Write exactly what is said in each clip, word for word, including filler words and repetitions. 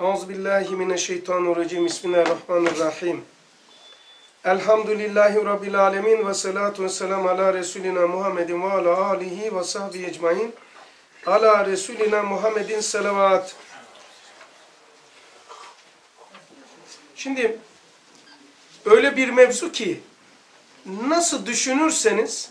Euzubillahimineşşeytanirracim. Bismillahirrahmanirrahim. Elhamdülillahi Rabbil alemin ve salatu ve selamu ala Resulina Muhammedin ve ala alihi ve sahbihi ecmain. Ala Resulina Muhammedin salavat. Şimdi öyle bir mevzu ki nasıl düşünürseniz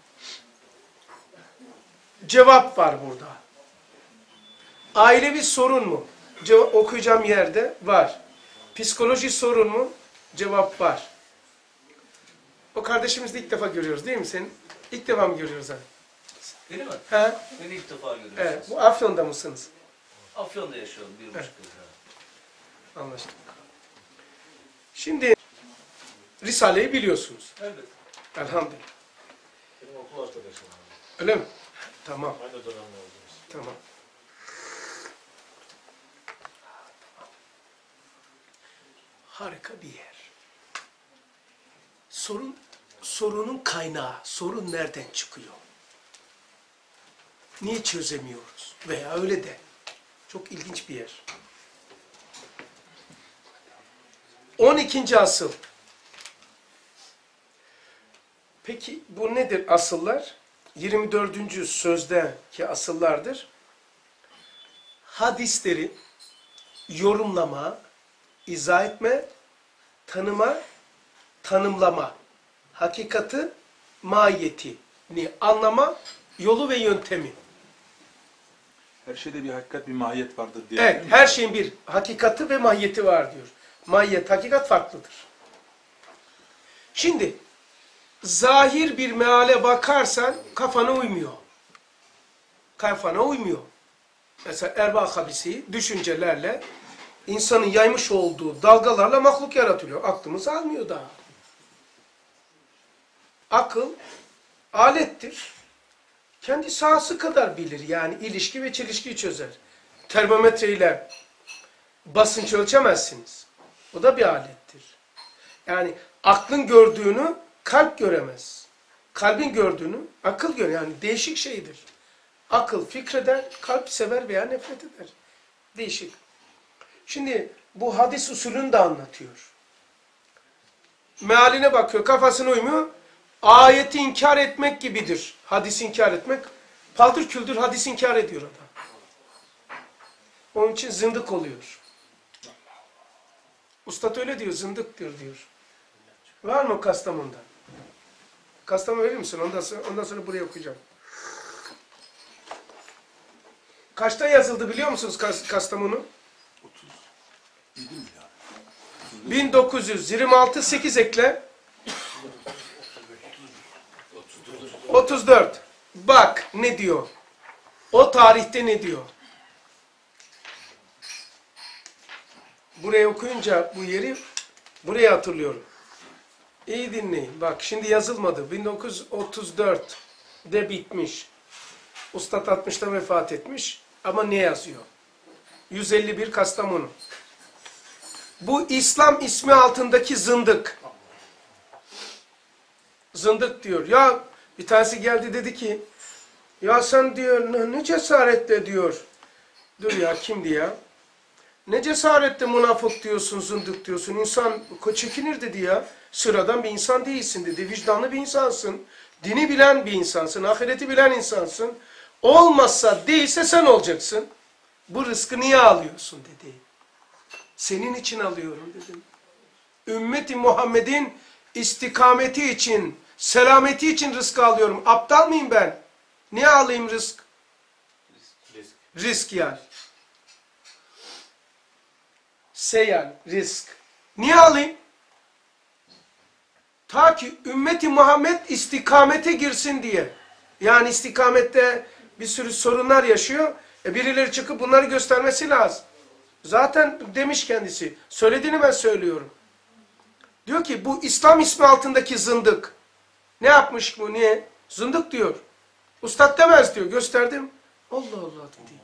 cevap var burada. Ailevi sorun mu? Cevap, okuyacağım yerde var. Psikoloji sorun mu? Cevap var. O kardeşimizi ilk defa görüyoruz değil mi senin? İlk defa mı görüyoruz abi? Beni mi? He? Beni ilk defa görüyorsunuz. Evet. Bu Afyon'da mısınız? Afyon'da yaşıyorum bir buçuk Evet. yıl. Anlaştık. Şimdi Risale'yi biliyorsunuz. Evet. Elhamdülillah. Benim okul arkadaşım. Öyle mi? Tamam. Aynı dönemde oldunuz. Tamam. Harika bir yer. Sorun, sorunun kaynağı, sorun nereden çıkıyor? Niye çözemiyoruz? Veya öyle de. Çok ilginç bir yer. on ikinci asıl. Peki bu nedir asıllar? yirmi dördüncü sözdeki asıllardır. Hadisleri yorumlama, izah etme, tanıma, tanımlama, hakikati, mahiyetini anlama, yolu ve yöntemi. Her şeyde bir hakikat, bir mahiyet vardır diye. Evet, her şeyin bir hakikati ve mahiyeti var diyor. Mahiyet, hakikat farklıdır. Şimdi, zahir bir meale bakarsan kafana uymuyor. Kafana uymuyor. Mesela erbaa habisi düşüncelerle insanın yaymış olduğu dalgalarla mahluk yaratılıyor. Aklımız almıyor daha. Akıl alettir. Kendi sahası kadar bilir. Yani ilişki ve çelişkiyi çözer. Termometreyle basınç ölçemezsiniz. O da bir alettir. Yani aklın gördüğünü kalp göremez. Kalbin gördüğünü akıl görür. Yani değişik şeydir. Akıl fikreder, kalp sever veya nefret eder. Değişik. Şimdi bu hadis usulünü de anlatıyor. Mealine bakıyor, kafasına uymuyor. Ayeti inkar etmek gibidir. Hadisi inkar etmek. Paldır küldür hadis inkar ediyor adam. Onun için zındık oluyor. Ustad öyle diyor, zındıktır diyor. Var mı Kastamonu'da? Kastamonu verir misin? Ondan sonra, ondan sonra buraya okuyacağım. Kaçta yazıldı biliyor musunuz Kastamonu? otuz yedi mi ya? bin dokuz yüz yirmi altı, sekiz ekle. otuz dört. Bak ne diyor? O tarihte ne diyor? Buraya okuyunca bu yeri buraya hatırlıyorum. İyi dinleyin. Bak şimdi yazılmadı. bin dokuz yüz otuz dört'de bitmiş. Ustad altmış'ta vefat etmiş. Ama ne yazıyor? yüz elli bir Kastamonu. Bu İslam ismi altındaki zındık. Zındık diyor. Ya bir tanesi geldi dedi ki ya sen diyor ne, ne cesaretle diyor. Dur ya kimdi ya? Ne cesaretle münafık diyorsun, zındık diyorsun. İnsan çekinir dedi ya. Sıradan bir insan değilsin dedi. Vicdanlı bir insansın. Dini bilen bir insansın. Ahireti bilen insansın. Olmazsa değilse sen olacaksın. Bu rızkı niye alıyorsun dedi. Senin için alıyorum dedim. Ümmeti Muhammed'in istikameti için, selameti için rızkı alıyorum. Aptal mıyım ben? Niye alayım rızk? Risk. Risk yani. Seyal, risk. Niye alayım? Ta ki ümmeti Muhammed istikamete girsin diye. Yani istikamette bir sürü sorunlar yaşıyor. E birileri çıkıp bunları göstermesi lazım. Zaten demiş kendisi. Söylediğini ben söylüyorum. Diyor ki bu İslam ismi altındaki zındık. Ne yapmış bu? Niye? Zındık diyor. Ustad demez diyor. Gösterdim. Allah Allah dedi.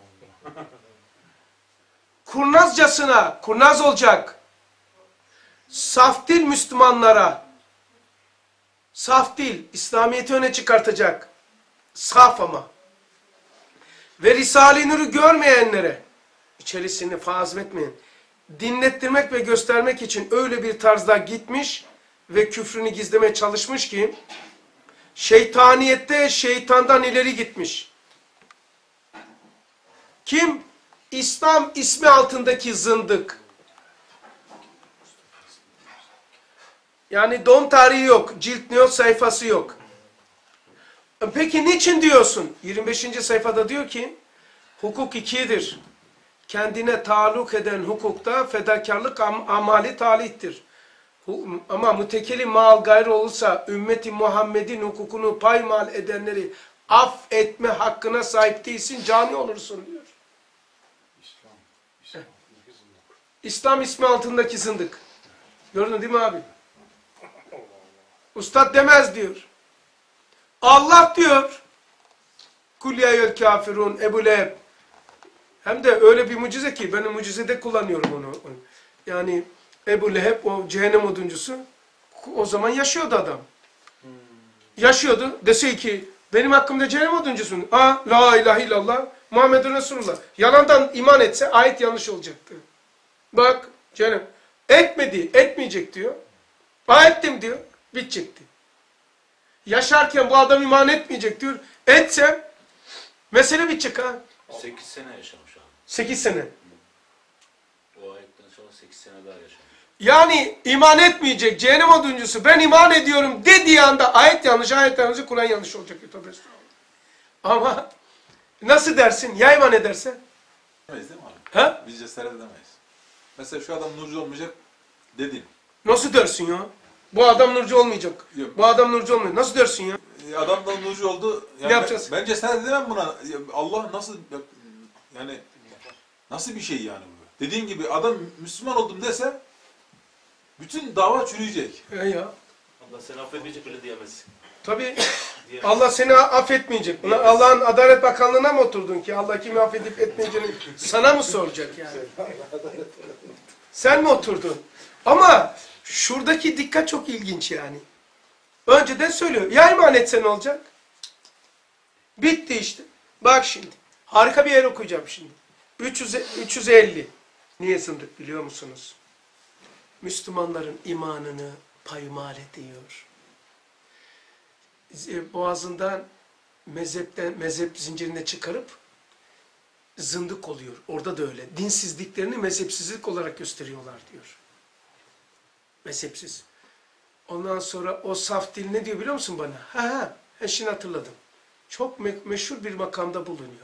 Kurnazcasına, kurnaz olacak. Saf dil Müslümanlara. Saf dil, İslamiyet'i öne çıkartacak. Saf ama. Ve Risale-i Nur'u görmeyenlere, içerisini fazmetmeyin, dinlettirmek ve göstermek için öyle bir tarzda gitmiş ve küfrünü gizlemeye çalışmış ki şeytaniyette şeytandan ileri gitmiş. Kim? İslam ismi altındaki zındık. Yani doğum tarihi yok, cilt not sayfası yok. Peki niçin diyorsun? yirmi beşinci sayfada diyor ki, hukuk ikidir. Kendine taalluk eden hukukta fedakarlık am amali talihtir. Ama mütekellim mal gayrı olursa ümmeti Muhammed'in hukukunu paymal edenleri affetme hakkına sahip değilsin, cani olursun diyor. İslam. İslam. İslam ismi altındaki zındık. Gördün değil mi abi? Ustad demez diyor. Allah diyor. Kul ya eyyühel kafirun Ebu Leheb. Hem de öyle bir mucize ki ben mucizede kullanıyorum onu. Yani Ebu Leheb o cehennem oduncusu o zaman yaşıyordu adam. Yaşıyordu. Dese ki benim hakkımda cehennem oduncusun. Ha la ilahe illallah Muhammedun Resulullah. Yalandan iman etse ayet yanlış olacaktı. Bak cehennem. Etmedi, etmeyecek diyor. Ha ettim diyor. Bitecekti. Yaşarken bu adam iman etmeyecek diyor. Etse mesele bitecek ha. sekiz sene yaşamış abi. sekiz sene. O ayetten sonra sekiz sene daha yaşamış. Yani iman etmeyecek cehennem oduncusu ben iman ediyorum dediği anda ayet yanlış, ayet yanlış, Kur'an yanlış olacak. Ama nasıl dersin? Ya iman ederse? Demeyiz değil mi abi? Ha? Biz cesaret edemeyiz. Mesela şu adam nurcu olmayacak dedin. Nasıl dersin ya? Bu adam nurcu olmayacak. Yok. Bu adam nurcu olmayacak. Nasıl dersin ya? E, Adam da nurcu oldu. Yani Ne yapacağız? Ben, ben cesaret edemem buna. Ya Allah nasıl yani nasıl bir şey yani bu? Dediğin gibi adam Müslüman oldum dese bütün dava çürüyecek. E ya. Allah seni affetmeyecek bile diyemezsin. Tabii Allah seni affetmeyecek. Ulan Allah'ın Adalet Bakanlığı'na mı oturdun ki? Allah kimi affedip etmeyeceğini sana mı soracak yani? Sen mi oturdun? Ama şuradaki dikkat çok ilginç yani. Önceden söylüyor. Ya iman etse ne olacak? Bitti işte. Bak şimdi. Harika bir yer okuyacağım şimdi. üç yüz, üç yüz elli. Niye zındık biliyor musunuz? Müslümanların imanını paymal ediyor. Boğazından mezhepten, mezhep zincirine çıkarıp zındık oluyor. Orada da öyle. Dinsizliklerini mezhepsizlik olarak gösteriyorlar diyor. Mezhepsiz. Ondan sonra o saf dil ne diyor biliyor musun bana? Ha ha, ha şimdi hatırladım. Çok me meşhur bir makamda bulunuyor.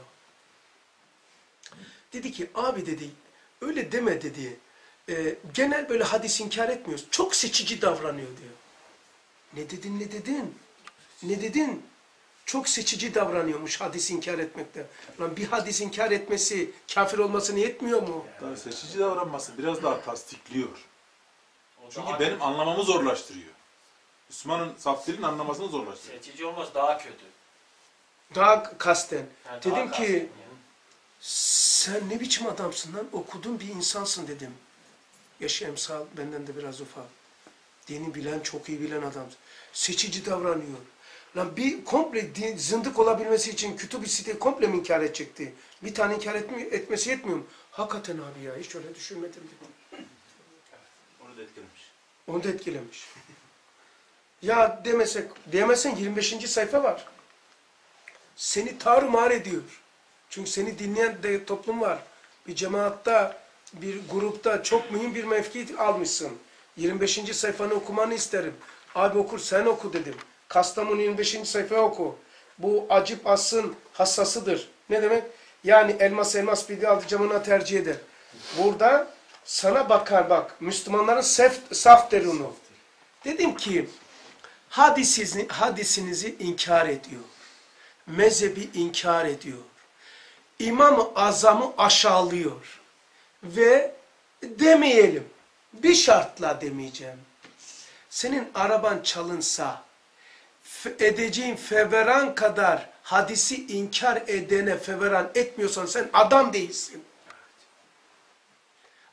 Dedi ki abi dedi öyle deme dedi. E, genel böyle hadis inkar etmiyoruz. Çok seçici davranıyor diyor. Ne dedin ne dedin? Ne dedin? Çok seçici davranıyormuş hadis inkar etmekte. Lan bir hadis inkar etmesi kafir olmasını yetmiyor mu? Tabii seçici davranması biraz daha tasdikliyor. Çünkü benim anlamamı zorlaştırıyor. Müslümanın saf dilin anlamasını zorlaştırıyor. Seçici olmaz daha kötü. Daha kasten. Yani Dedim daha ki kasten yani. sen ne biçim adamsın lan? Okudun bir insansın dedim. Yaşı emsal benden de biraz ufak. Dini bilen, çok iyi bilen adam. Seçici davranıyor. Lan bir komple din, zındık olabilmesi için kütüb-i siteyi komple mi inkar edecekti? Bir tane inkar etmi, etmesi yetmiyor mu? Hakikaten abi ya hiç öyle düşünmedim dedim. Onu da etkilemiş. Onu da etkilemiş. Ya demesek, diyemezsen yirmi beşinci sayfa var. Seni tarumar ediyor. Çünkü seni dinleyen de toplum var. Bir cemaatta, bir grupta çok mühim bir mevki almışsın. yirmi beşinci sayfanı okumanı isterim. Abi okur sen oku dedim. Kastamonu yirmi beşinci sayfayı oku. Bu acip asın hassasıdır. Ne demek? Yani elmas elmas bilgi aldı camına tercih eder. Burada sana bakar bak. Müslümanların saf, saf derunu. Dedim ki hadisinizi, hadisinizi inkar ediyor. Mezhebi inkar ediyor. İmam-ı Azam'ı aşağılıyor. Ve demeyelim. Bir şartla demeyeceğim. Senin araban çalınsa edeceğin feveran kadar hadisi inkar edene feveran etmiyorsan sen adam değilsin.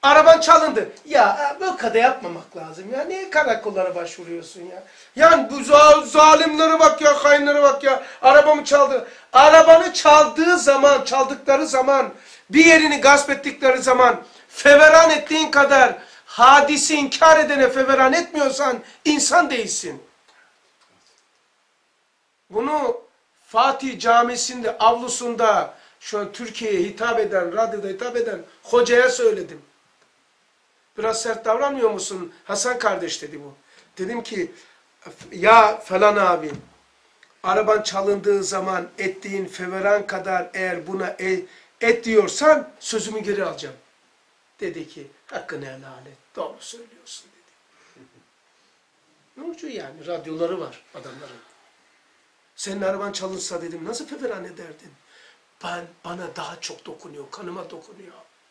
Araban çalındı. Ya bu kadar yapmamak lazım ya. Niye karakollara başvuruyorsun ya? Yani bu za- zalimlere bak ya, hainlere bak ya. Arabamı çaldı. Arabanı çaldığı zaman, çaldıkları zaman, bir yerini gasp ettikleri zaman feveran ettiğin kadar hadisi inkar edene feveran etmiyorsan insan değilsin. Bunu Fatih Camisi'nde, avlusunda, şu an Türkiye'ye hitap eden, radyoda hitap eden hocaya söyledim. Biraz sert davranmıyor musun? Hasan kardeş dedi bu. Dedim ki, ya falan abi, araban çalındığı zaman ettiğin feveran kadar eğer buna e, et diyorsan sözümü geri alacağım. Dedi ki, hakkını helal et, doğru söylüyorsun dedi. Ne olacak yani? Radyoları var adamların. Senin araban çalınsa dedim, nasıl feveran ederdin? Ben, bana daha çok dokunuyor, kanıma dokunuyor.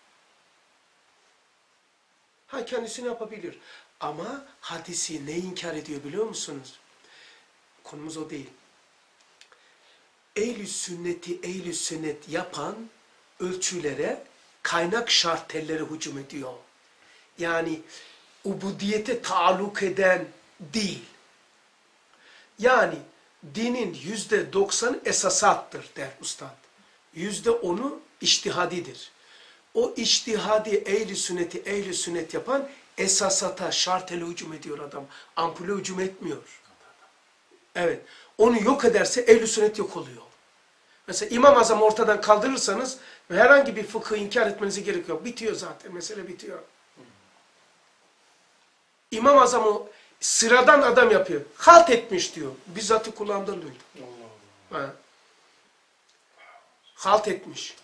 Ha kendisini yapabilir. Ama hadisi ne inkar ediyor biliyor musunuz? Konumuz o değil. Ehl-i sünneti ehl-i sünnet yapan ölçülere kaynak şart telleri hücum ediyor. Yani ubudiyete taalluk eden değil. Yani dinin yüzde doksanı esasattır der ustad. Yüzde onu içtihadidir. O içtihadi ehl-i sünneti ehl-i sünnet yapan esasata, şartele hücum ediyor adam. Ampule hücum etmiyor. Evet. Onu yok ederse ehl-i sünnet yok oluyor. Mesela İmam-ı Azam'ı ortadan kaldırırsanız herhangi bir fıkhı inkar etmenize gerek yok. Bitiyor zaten. Mesele bitiyor. İmam-ı Azam'ı sıradan adam yapıyor. Halt etmiş diyor. Bizzatı kulağımdan duydum. Allah Allah. Ha. Halt etmiş.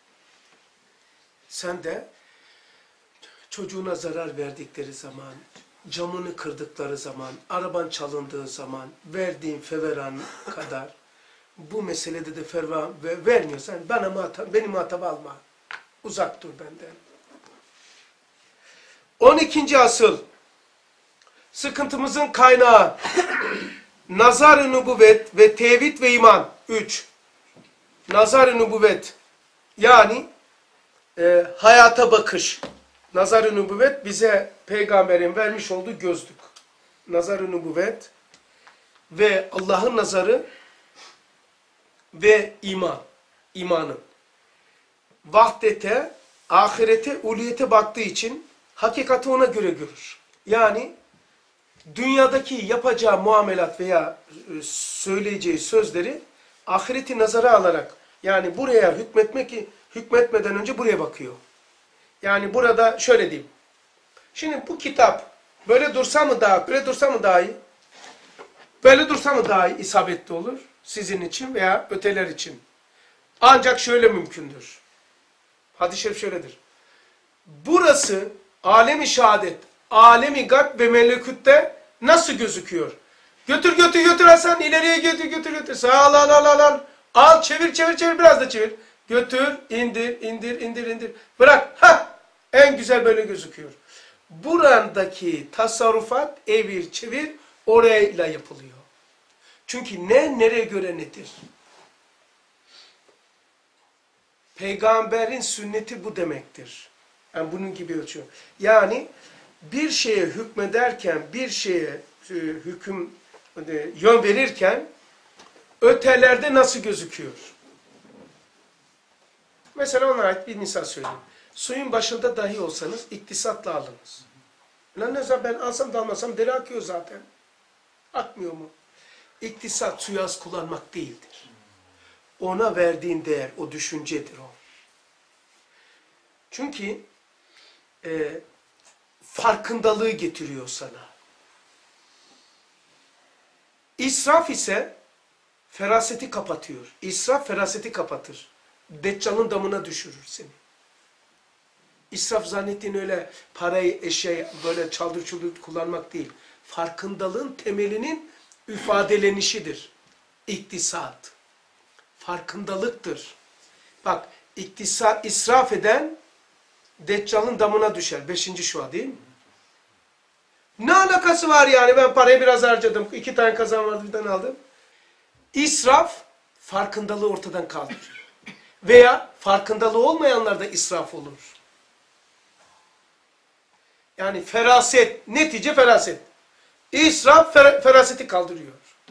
Sen de çocuğuna zarar verdikleri zaman, camını kırdıkları zaman, araban çalındığı zaman verdiğin feveran kadar bu meselede de ferva vermiyorsan bana muhatap, beni muhatap alma. Uzak dur benden. on ikinci asıl sıkıntımızın kaynağı nazar-ı nübüvvet ve tevhid ve iman. Üç. Nazar-ı nübüvvet yani e, hayata bakış. Nazar-ı nübüvvet bize peygamberin vermiş olduğu gözlük. Nazar-ı nübüvvet ve Allah'ın nazarı ve iman. İmanın. Vahdete, ahirete, uliyete baktığı için hakikati ona göre görür. Yani dünyadaki yapacağı muamelat veya söyleyeceği sözleri ahireti nazara alarak, yani buraya hükmetmek hükmetmeden önce buraya bakıyor. Yani burada şöyle diyeyim. Şimdi bu kitap böyle dursa mı daha, böyle dursa mı daha iyi? Böyle dursa mı daha iyi isabetli olur? Sizin için veya öteler için. Ancak şöyle mümkündür. Hadis-i şerif şöyledir. Burası alemi şehadet, alemi gayb ve melekütte nasıl gözüküyor? Götür götür götür Hasan, ileriye götür götür götür. Sağ al al al al al. Al çevir çevir çevir, biraz da çevir. Götür, indir indir indir indir. Bırak. Ha! En güzel böyle gözüküyor. Buradaki tasarrufat evir çevir orayla yapılıyor. Çünkü ne nereye göre nedir? Peygamberin sünneti bu demektir. Yani bunun gibi ölçüyor. Yani bir şeye hükmederken, bir şeye hüküm yön verirken ötelerde nasıl gözüküyor? Mesela ona ait bir misal söyleyeyim. Suyun başında dahi olsanız iktisatla alınız. Lan ne zaman ben alsam da almasam deri akıyor zaten. Akmıyor mu? İktisat suyu az kullanmak değildir. Ona verdiğin değer, o düşüncedir o. Çünkü e, farkındalığı getiriyor sana. İsraf ise feraseti kapatıyor. İsraf feraseti kapatır. Deccal'ın damına düşürür seni. İsraf zannettiğin öyle parayı, eşeği böyle çaldır çuldur kullanmak değil. Farkındalığın temelinin ifadelenişidir. İktisat. Farkındalıktır. Bak, iktisat, israf eden Deccal'ın damına düşer. Beşinci şua değil mi? Ne alakası var yani? Ben parayı biraz harcadım. İki tane kazan vardı, bir tane aldım. İsraf, farkındalığı ortadan kaldırır. Veya farkındalığı olmayanlarda israf olur. Yani feraset, netice feraset. İsraf fer feraseti kaldırıyor.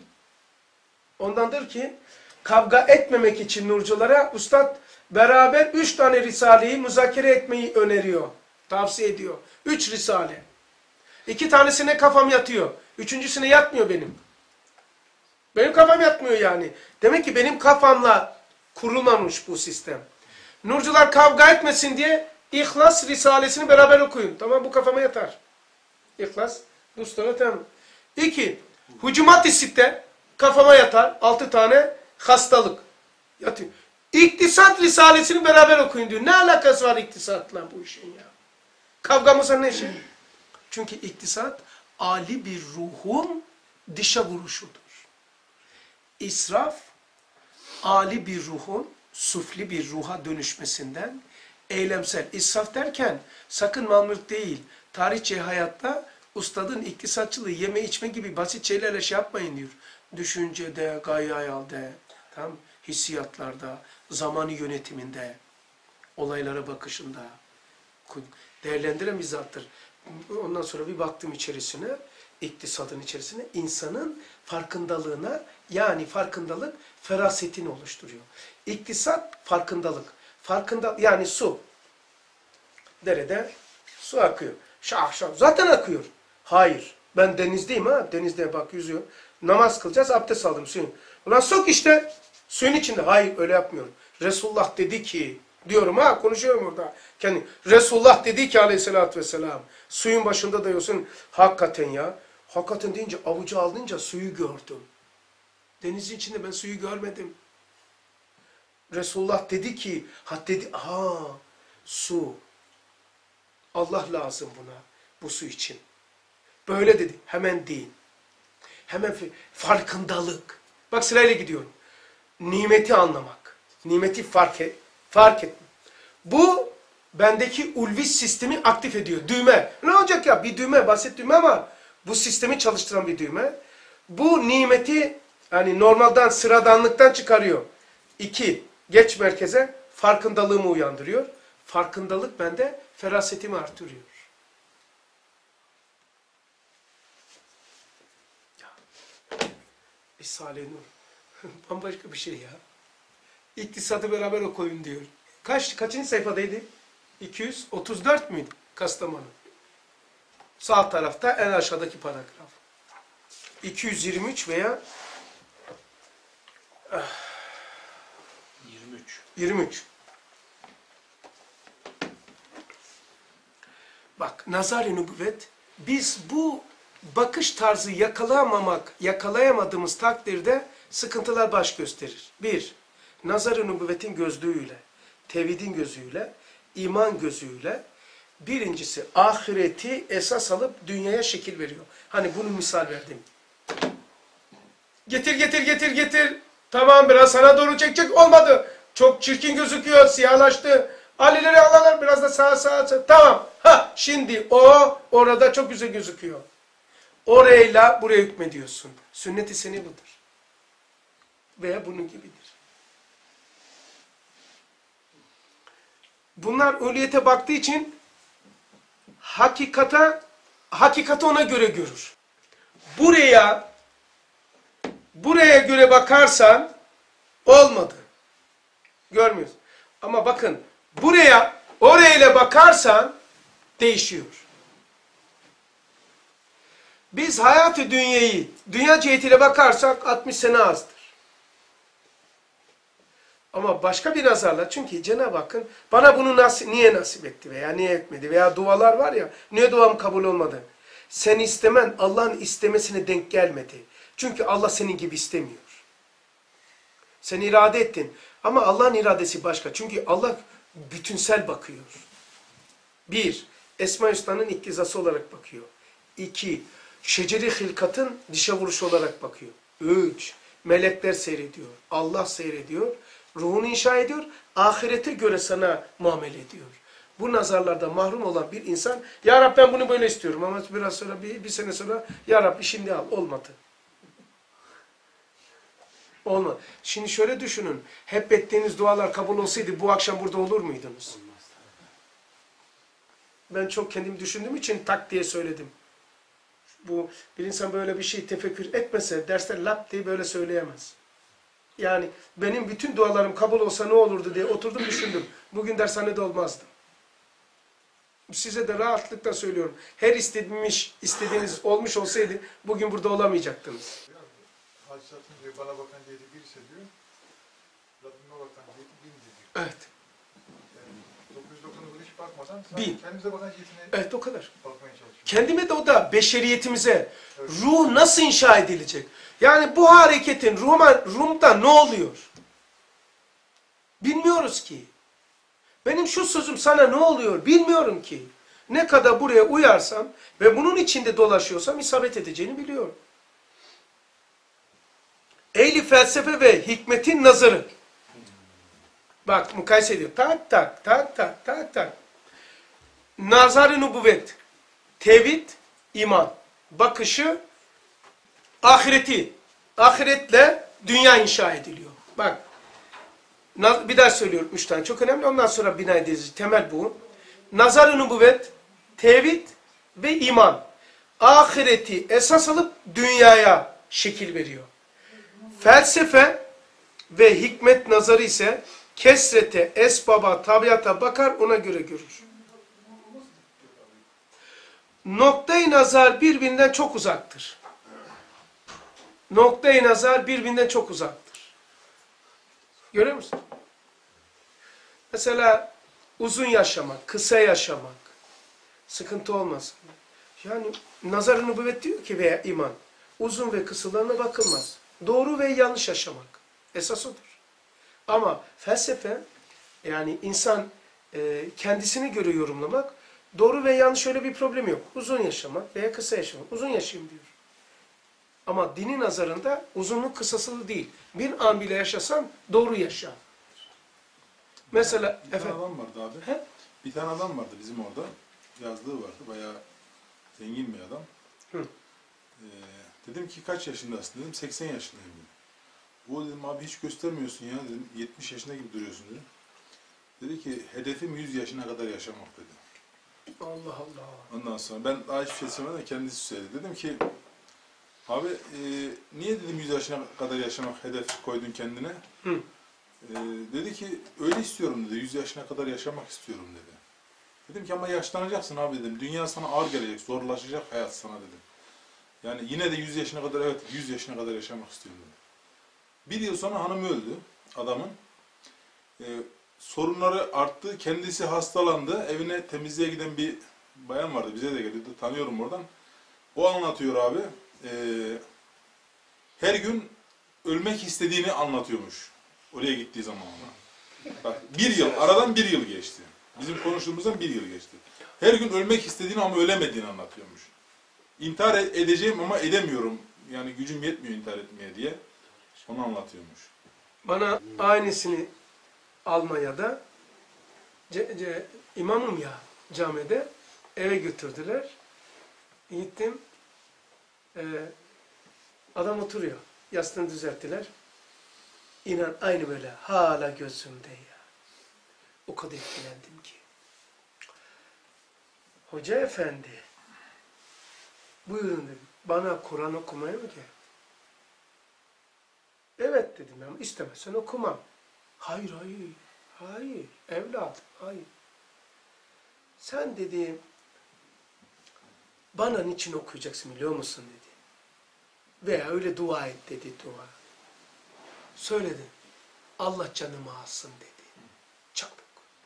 Ondandır ki kavga etmemek için nurculara Üstad beraber üç tane risaleyi müzakere etmeyi öneriyor. Tavsiye ediyor. Üç risale. İki tanesine kafam yatıyor. Üçüncüsüne yatmıyor benim. Benim kafam yatmıyor yani. Demek ki benim kafamla kurulmamış bu sistem. Nurcular kavga etmesin diye İhlas Risalesini beraber okuyun. Tamam, bu kafama yatar. İhlas. Bu sonra tamam. İki. Hucumat-ı Sitte kafama yatar. Altı tane hastalık. Yatıyor. İktisat Risalesini beraber okuyun diyor. Ne alakası var iktisatla bu işin ya? Kavgamıza ne şey? Çünkü iktisat âli bir ruhun dışa vuruşudur. İsraf, âli bir ruhun sufli bir ruha dönüşmesinden eylemsel. İsraf derken sakın mal mülk değil. Tarihçe hayatta ustadın iktisatçılığı yeme içme gibi basit şeylerle şey yapmayın diyor. Düşüncede, gayayalde, tamam, hissiyatlarda, zamanı yönetiminde, olaylara bakışında değerlendiren bir zattır. Ondan sonra bir baktım içerisine, iktisadın içerisine, insanın farkındalığına, yani farkındalık ferasetini oluşturuyor. İktisat farkındalık. Farkında, yani su. Derede su akıyor. Şah şah. Zaten akıyor. Hayır. Ben denizdeyim ha. Denizde bak yüzüyor. Namaz kılacağız. Abdest aldım suyun. Ulan sok işte. Suyun içinde. Hayır, öyle yapmıyorum. Resulullah dedi ki, diyorum ha, konuşuyorum orada. Kendi. Resulullah dedi ki aleyhissalatü vesselam. Suyun başında da diyorsun. Hakikaten ya. Hakikaten deyince avucu aldınca suyu gördüm. Denizin içinde ben suyu görmedim. Resulullah dedi ki, ha dedi, aha su. Allah lazım buna, bu su için. Böyle dedi, hemen değil. Hemen farkındalık. Bak sırayla gidiyorum. Nimeti anlamak. Nimeti fark et, fark etmek. Bu bendeki ulvi sistemi aktif ediyor. Düğme. Ne olacak ya? Bir düğme, basit düğme ama bu sistemi çalıştıran bir düğme. Bu nimeti yani normalden, sıradanlıktan çıkarıyor. İki, geç merkeze farkındalığımı uyandırıyor. Farkındalık bende ferasetimi artırıyor. Ya, Risale-i Nur. Bambaşka bir şey ya. İktisadı beraber okuyun diyor. Kaç, kaçıncı sayfadaydı? iki yüz otuz dört müydü? Kastamonu. Sağ tarafta en aşağıdaki paragraf. iki yüz yirmi üç veya yirmi üç. yirmi üç. Bak, nazar-ı nübüvvet, biz bu bakış tarzı yakalayamamak, yakalayamadığımız takdirde sıkıntılar baş gösterir. Bir, nazar-ı nübüvvetin gözlüğüyle, tevhidin gözüyle, iman gözüyle, birincisi ahireti esas alıp dünyaya şekil veriyor. Hani bunu misal verdim. Getir, getir, getir, getir. Tamam, biraz sana doğru çekecek, olmadı. Çok çirkin gözüküyor, siyahlaştı. Alileri alalım, biraz da sağa sağa sağa. Tamam. Ha, şimdi o orada çok güzel gözüküyor. Orayla buraya hükmediyorsun. Sünnet-i seni budur. Veya bunun gibidir. Bunlar ulviyete baktığı için hakikata, hakikati ona göre görür. Buraya buraya göre bakarsan olmadı. Görmüyorsun. Ama bakın, buraya, orayla bakarsan değişiyor. Biz hayat-ı dünyayı, dünya cihetiyle bakarsak altmış sene azdır. Ama başka bir nazarla, çünkü Cenab-ı Hakk'ın bana bunu nasip, niye nasip etti veya niye etmedi veya dualar var ya, niye duam kabul olmadı? Sen istemen Allah'ın istemesine denk gelmedi. Çünkü Allah senin gibi istemiyor. Sen irade ettin ama Allah'ın iradesi başka. Çünkü Allah bütünsel bakıyor. Bir, Esma-i Hüsna'nın iktizası olarak bakıyor. İki, şeceri hilkatın dışa vuruşu olarak bakıyor. Üç, melekler seyrediyor. Allah seyrediyor. Ruhunu inşa ediyor. Ahirete göre sana muamele ediyor. Bu nazarlarda mahrum olan bir insan, Ya Rabbi ben bunu böyle istiyorum ama biraz sonra, bir, bir sene sonra, Ya Rabbi şimdi al. Olmadı. Olmadı. Şimdi şöyle düşünün. Hep ettiğiniz dualar kabul olsaydı bu akşam burada olur muydunuz? Ben çok kendim düşündüğüm için tak diye söyledim. Bu bir insan böyle bir şey tefekkür etmese derste lap diye böyle söyleyemez. Yani benim bütün dualarım kabul olsa ne olurdu diye oturdum düşündüm. Bugün dershanede olmazdım. Size de rahatlıkla söylüyorum. Her istediğiniz, istediğiniz olmuş olsaydı bugün burada olamayacaktınız. Hadisatın diyor, bana bakan yedi birse diyor, Rabbime bakan yedi bin diyor. Evet. Yani dokuz yüz doksan'a hiç bakmadan Bin. sadece kendimize bakan yetine Evet o kadar. bakmaya çalışıyoruz. Kendime de o da beşeriyetimize ruh nasıl inşa edilecek? Yani bu hareketin Ruma, Rum'da ne oluyor? Bilmiyoruz ki. Benim şu sözüm sana ne oluyor bilmiyorum ki. Ne kadar buraya uyarsam ve bunun içinde dolaşıyorsam isabet edeceğini biliyorum. Ehli felsefe ve hikmetin nazarı. Bak mukayese ediyor. Tak tak tak tak tak tak. Nazar-ı nübüvvet. Tevhid, iman. Bakışı, ahireti. Ahiretle dünya inşa ediliyor. Bak. Bir daha söylüyorum üç tane. Çok önemli. Ondan sonra bina edeceğiz. Temel bu. Nazar-ı nübüvvet, tevhid ve iman. Ahireti esas alıp dünyaya şekil veriyor. Felsefe ve hikmet nazarı ise kesrete, esbaba, tabiata bakar, ona göre görür. Noktayı nazar birbirinden çok uzaktır. Noktayı nazar birbirinden çok uzaktır. Görüyor musun? Mesela uzun yaşamak, kısa yaşamak, sıkıntı olmasın. Yani nazar-ı nübüvvet diyor ki veya iman, uzun ve kısalarına bakılmaz. Doğru ve yanlış yaşamak. Esas odur. Ama felsefe, yani insan e, kendisine göre yorumlamak, doğru ve yanlış öyle bir problem yok. Uzun yaşamak veya kısa yaşamak. Uzun yaşayayım diyor. Ama dinin nazarında uzunluk kısasılığı değil. Bir an bile yaşasan doğru yaşa. Mesela Bir tane efendim. adam vardı abi. He? Bir tane adam vardı bizim orada. Yazlığı vardı. Bayağı zengin bir adam. Hı. Ee, dedim ki kaç yaşındasın dedim. seksen yaşındayım dedim. O dedim abi hiç göstermiyorsun ya dedim. yetmiş yaşında gibi duruyorsun dedim. Dedi ki hedefim yüz yaşına kadar yaşamak dedi. Allah Allah. Ondan sonra ben daha hiçbir şey söylemeden kendisi söyledi. Dedim ki abi e, niye dedim yüz yaşına kadar yaşamak hedef koydun kendine? Hı. E, dedi ki öyle istiyorum dedi. yüz yaşına kadar yaşamak istiyorum dedi. Dedim ki ama yaşlanacaksın abi dedim. Dünya sana ağır gelecek, zorlaşacak hayat sana dedim. Yani yine de yüz yaşına kadar evet yüz yaşına kadar yaşamak istiyorum dedim. Bir yıl sonra hanımı öldü adamın. E, sorunları arttı. Kendisi hastalandı. Evine temizliğe giden bir bayan vardı. Bize de geliyordu. Tanıyorum oradan. O anlatıyor abi. E, her gün ölmek istediğini anlatıyormuş. Oraya gittiği zaman ona. Bak bir yıl, aradan bir yıl geçti. Bizim konuştuğumuzdan bir yıl geçti. Her gün ölmek istediğini ama ölemediğini anlatıyormuş. İntihar edeceğim ama edemiyorum. Yani gücüm yetmiyor intihar etmeye diye. Onu anlatıyormuş. Bana aynısını Almanya'da ce, ce, imamım ya camide eve götürdüler. Gittim. Ee, adam oturuyor. Yastığını düzelttiler. İnan aynı böyle hala gözümde ya. O kadar etkilendim ki. Hoca efendi buyurun dedim. Bana Kur'an okumaya mı gel? Evet dedim ama istemezsen okumam. Hayır hayır. Hayır. Evladım hayır. Sen dedi bana niçin okuyacaksın biliyor musun dedi. Veya öyle dua et dedi dua. Söyledi. Allah canımı alsın dedi. Çabuk.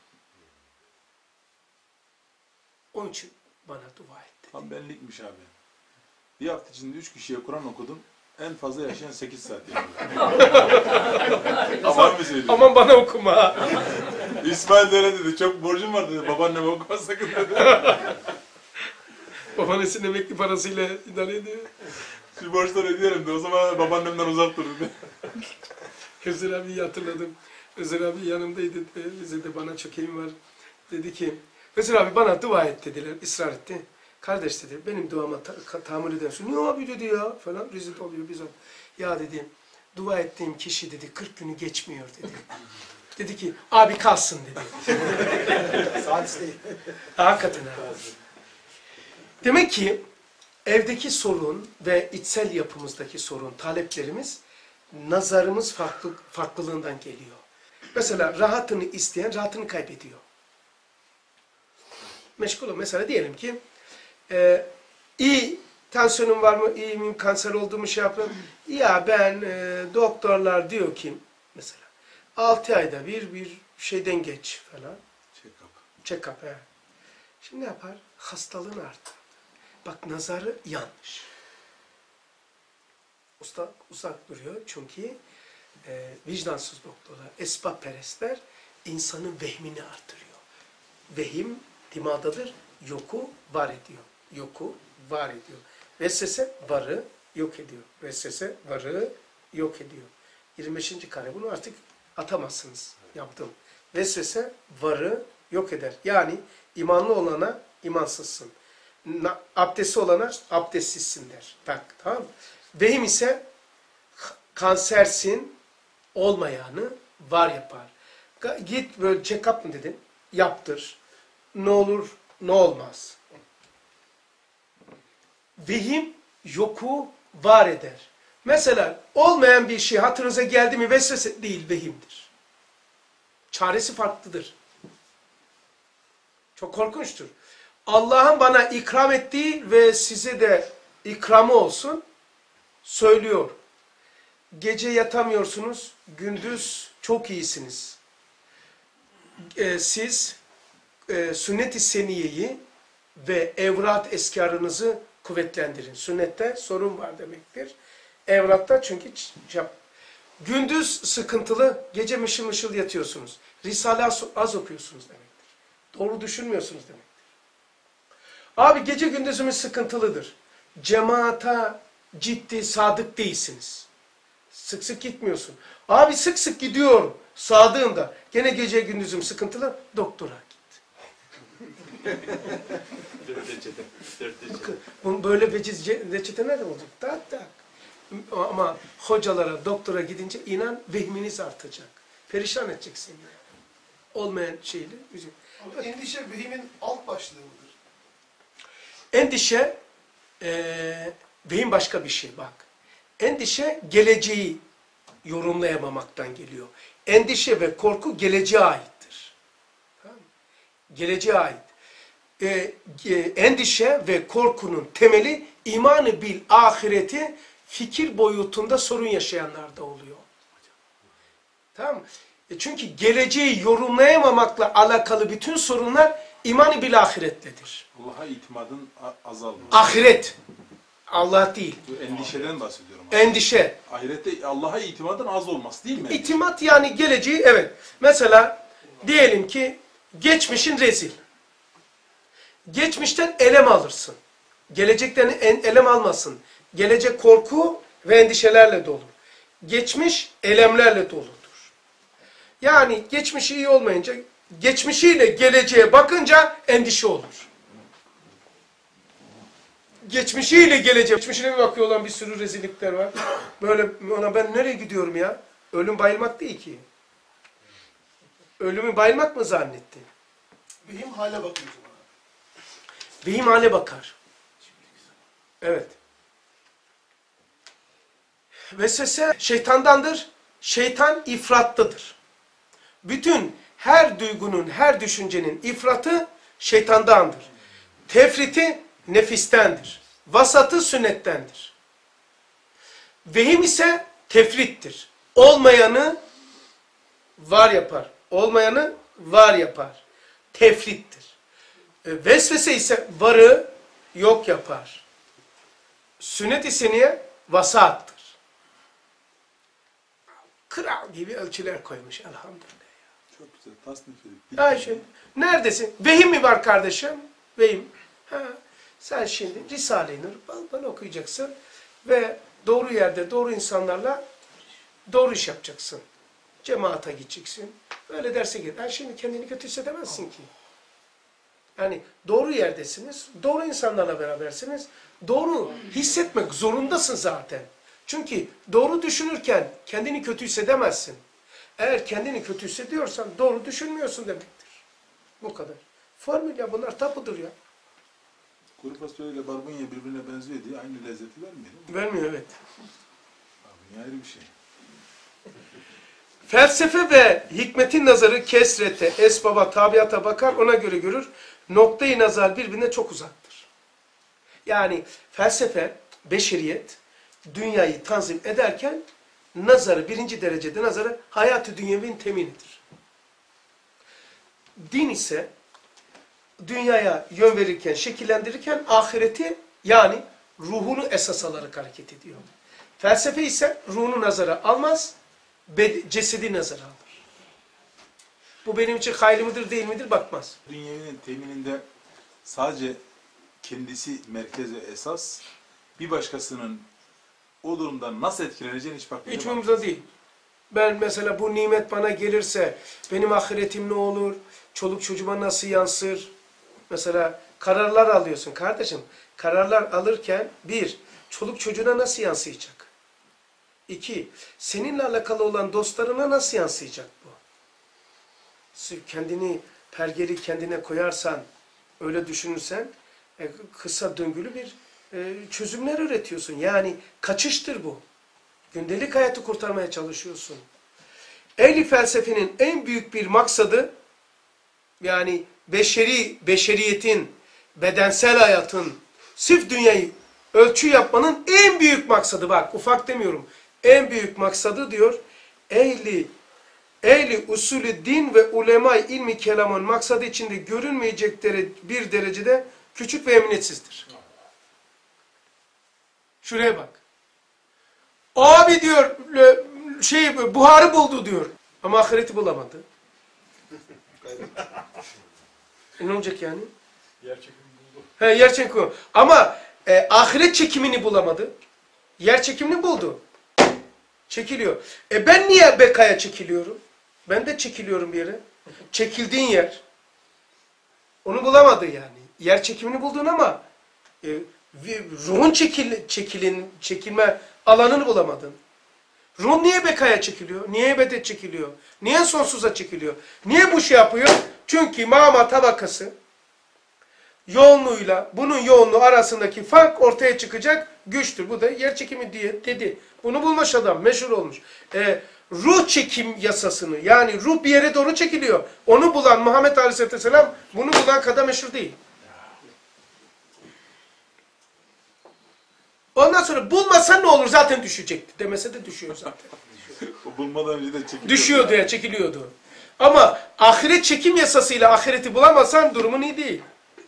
Onun için bana dua et dedi. Tam benlikmiş abi. Bir hafta içinde üç kişiye Kur'an okudum. En fazla yaşayan sekiz saat yaşıyor. Aman mı söylüyor? Aman bana okuma. İsmail de öyle dedi. Çok borcum var dedi. Babaanneme okuma sakın dedi. Babaannesinin emekli parasıyla idare ediyor. Şu borçları ödeyelim de o zaman babaannemden uzak dur dedi. Özer abiyi hatırladım. Özer abi yanımdaydı. Bize de bana çok elim var. Dedi ki, Özer abi bana dua et dediler. Israr etti. Kardeş dedi, benim duama ta tahammül edersin. Niye abi dedi ya? Falan rezil oluyor biz. Ya dedi, dua ettiğim kişi dedi, kırk günü geçmiyor dedi. Dedi ki abi kalsın dedi. Sadece değil. Hakikaten ha. Demek ki evdeki sorun ve içsel yapımızdaki sorun, taleplerimiz, nazarımız farklı, farklılığından geliyor. Mesela rahatını isteyen rahatını kaybediyor. Meşgul ol. Mesela diyelim ki e, iyi tansiyonum var mı, iyi miyim, kanser olduğumu şey yapıyorum. Ya ben e, doktorlar diyor ki mesela altı ayda bir bir şeyden geç falan. Check-up. Check-up he. Şimdi ne yapar? Hastalığını arttırır. Bak nazarı yanlış. Usta uzak duruyor çünkü e, vicdansız doktorlar, esbabperestler insanın vehmini artırıyor. Vehim dimağdadır, yoku var ediyor. Yoku var ediyor. Vesvese varı yok ediyor. Vesvese varı yok ediyor. yirmi beşinci kare bunu artık atamazsınız. Yaptım. Vesvese varı yok eder. Yani imanlı olana imansızsın. Abdesti olana abdestsizsin der. Bak, tamam mı? Vehim ise kansersin olmayanı var yapar. Git böyle check-up mı dedin? Yaptır. Ne olur ne olmaz. Vehim yoku var eder. Mesela olmayan bir şey hatırınıza geldi mi vesvese değil, vehimdir. Çaresi farklıdır. Çok korkunçtur. Allah'ın bana ikram ettiği ve size de ikramı olsun söylüyor. Gece yatamıyorsunuz, gündüz çok iyisiniz. Ee, siz e, sünnet-i seniyeyi ve evrat eskarınızı kuvvetlendirin. Sünnette sorun var demektir. Evratta çünkü yap. Gündüz sıkıntılı, gece mışıl mışıl yatıyorsunuz. Risale az, az okuyorsunuz demektir. Doğru düşünmüyorsunuz demektir. Abi gece gündüzümüz sıkıntılıdır. Cemaata ciddi, sadık değilsiniz. Sık sık gitmiyorsun. Abi sık sık gidiyorum. Sadığında. Gene gece gündüzüm sıkıntılı. Doktora git. Dört reçete. Dört reçete. Bu böyle veciz reçete nerede olacak? Tak tak. Ama hocalara, doktora gidince inan vehminiz artacak. Perişan edecek seni. Olmayan şeyle. Ama endişe vehimin alt başlığı mıdır? Endişe, e, vehim başka bir şey bak. Endişe geleceği yorumlayamamaktan geliyor. Endişe ve korku geleceğe aittir. Tamam mı? Geleceğe ait. E, e, endişe ve korkunun temeli imanı bil ahireti fikir boyutunda sorun yaşayanlarda oluyor. Tamam mı? E çünkü geleceği yorumlayamamakla alakalı bütün sorunlar imanı bil ahiretledir. Allah'a itimadın a- azalması. Ahiret. Allah değil. Bu endişeden bahsediyorum. Endişe. Ahirette Allah'a itimadın az olması değil mi? İtimat yani geleceği, evet. Mesela diyelim ki geçmişin rezil. Geçmişten elem alırsın. Gelecekten en- elem almasın. Gelecek korku ve endişelerle dolu. Geçmiş elemlerle doludur. Yani geçmişi iyi olmayınca, geçmişiyle geleceğe bakınca endişe olur. Geçmişiyle geleceğe, geçmişine bir bakıyor olan bir sürü rezillikler var. Böyle ona ben nereye gidiyorum ya? Ölüm bayılmak değil ki. Ölümü bayılmak mı zannetti? Vehim hale bakıyor o zaman. Vehim hale bakar. Evet. Vesvese şeytandandır. Şeytan ifratlıdır. Bütün her duygunun, her düşüncenin ifratı şeytandandır. Tefriti nefistendir. Vasatı sünnettendir. Vehim ise tefrittir. Olmayanı var yapar. Olmayanı var yapar. Tefrittir. E, vesvese ise varı yok yapar. Sünnet-i seniye vasattır. Kral gibi ölçüler koymuş elhamdülillah. Çok güzel. Tasnif edip. Ha şimdi, neredesin? Vehim mi var kardeşim? Vehim. Ha, sen şimdi Risale-i Nur bal bal okuyacaksın ve doğru yerde, doğru insanlarla doğru iş yapacaksın. Cemaata gideceksin. Böyle derse git. Ha, şimdi kendini kötü hissedemezsin ki. Yani doğru yerdesiniz, doğru insanlarla berabersiniz. Doğru hissetmek zorundasın zaten. Çünkü doğru düşünürken kendini kötü hissedemezsin. Eğer kendini kötü hissediyorsan doğru düşünmüyorsun demektir. Bu kadar. Formül ya, bunlar tapudur ya. Kuru fasulye ile barbunya birbirine benziyor diye aynı lezzeti vermiyor. Vermiyor, evet. Barbunya ayrı bir şey. Felsefe ve hikmetin nazarı kesrete, esbaba, tabiata bakar, ona göre görür. Noktayı nazar birbirine çok uzaktır. Yani felsefe, beşeriyet, dünyayı tanzim ederken nazarı, birinci derecede nazarı hayat-ı dünyevinin teminidir. Din ise dünyaya yön verirken, şekillendirirken ahireti, yani ruhunu esas alarak hareket ediyor. Felsefe ise ruhunu nazara almaz, cesedi nazara alır. Bu benim için hayırlı mıdır değil midir bakmaz. Dünyenin temininde sadece kendisi merkez ve esas, bir başkasının o durumdan nasıl etkileneceğini hiç bakmıyor. Hiç umurumda değil. Ben mesela bu nimet bana gelirse benim ahiretim ne olur? Çoluk çocuğuma nasıl yansır? Mesela kararlar alıyorsun kardeşim. Kararlar alırken bir, çoluk çocuğuna nasıl yansıyacak? İki, seninle alakalı olan dostlarına nasıl yansıyacak bu? Sırf kendini, pergeli kendine koyarsan, öyle düşünürsen e, kısa döngülü bir e, çözümler üretiyorsun. Yani kaçıştır bu. Gündelik hayatı kurtarmaya çalışıyorsun. Ehli felsefenin en büyük bir maksadı, yani beşeri, beşeriyetin, bedensel hayatın, sırf dünyayı ölçü yapmanın en büyük maksadı, bak ufak demiyorum, en büyük maksadı diyor, ehli, ehli usulü din ve ulema ilmi kelamın maksadı içinde görünmeyecek bir derecede küçük ve emniyetsizdir. Şuraya bak. Abi diyor, şey buharı buldu diyor. Ama ahireti bulamadı. E ne olacak yani? Yer çekimi buldu. He, yer çekimi. Ama e, ahiret çekimini bulamadı. Yer çekimini buldu. Çekiliyor. E ben niye bekaya çekiliyorum? Ben de çekiliyorum bir yere. Çekildiğin yer. Onu bulamadı yani. Yer çekimini buldun ama e, ruhun çekil, çekilin, çekilme alanını bulamadın. Ruh niye bekaya çekiliyor? Niye ebede çekiliyor? Niye sonsuza çekiliyor? Niye bu şey yapıyor? Çünkü mama tabakası yoğunluğuyla bunun yoğunluğu arasındaki fark ortaya çıkacak güçtür. Bu da yer çekimi diye dedi. Bunu bulmuş adam, meşhur olmuş. E, ruh çekim yasasını, yani ruh bir yere doğru çekiliyor. Onu bulan Muhammed Aleyhisselatü Vesselam, bunu bulan kadar meşhur değil. Ondan sonra bulmasan ne olur, zaten düşecekti. Demese de düşüyor zaten. O bulmadan önce de çekiliyor. Düşüyordu ya, çekiliyordu. Ama ahiret çekim yasasıyla ahireti bulamazsan durumun iyi değil.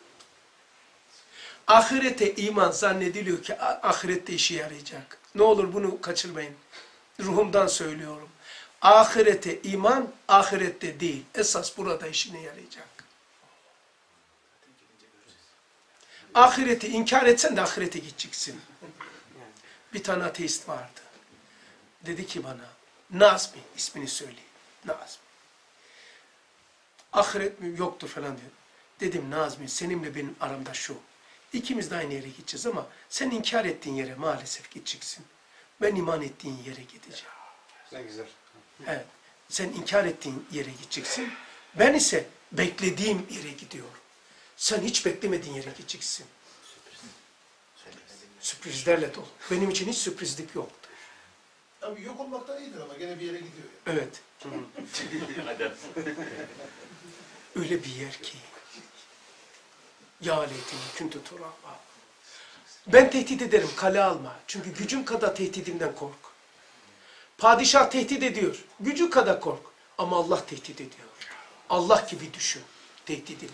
Ahirete iman zannediliyor ki ahirette işe yarayacak. Ne olur bunu kaçırmayın. Ruhumdan söylüyorum. Ahirete iman ahirette değil. Esas burada işine yarayacak. Ahireti inkar etsen de ahirete gideceksin. Bir tane ateist vardı. Dedi ki bana, Nazmi, ismini söyleyeyim. Nazmi. Ahiret mi yoktur falan diyor. Dedim Nazmi, seninle benim aramda şu. İkimiz de aynı yere gideceğiz ama sen inkar ettiğin yere maalesef gideceksin. Ben iman ettiğin yere gideceğim. Ne güzel. Evet. Sen inkar ettiğin yere gideceksin. Ben ise beklediğim yere gidiyorum. Sen hiç beklemediğin yere gideceksin. Sürprizlerle dolu. Benim için hiç sürprizlik yoktu. Abi yok olmaktan iyidir ama gene bir yere gidiyor ya. Evet. Öyle bir yer ki. Ya leyteni kuntu turaba. Ben tehdit ederim, kale alma. Çünkü gücüm kadar tehdidimden kork. Padişah tehdit ediyor. Gücü kadar kork. Ama Allah tehdit ediyor. Allah gibi düşün tehdidini.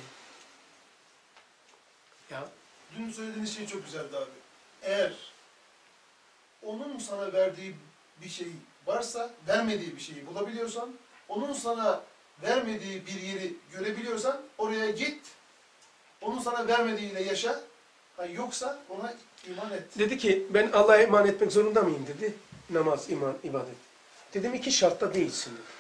Ya. Dün söylediğiniz şey çok güzeldi abi. Eğer onun sana verdiği bir şey varsa, vermediği bir şeyi bulabiliyorsan, onun sana vermediği bir yeri görebiliyorsan oraya git. Onun sana vermediğiyle yaşa. Ha, yoksa ona iman et. Dedi ki ben Allah'a iman etmek zorunda mıyım dedi. Namaz, iman, ibadet. Dedim iki şartta değilsin dedi.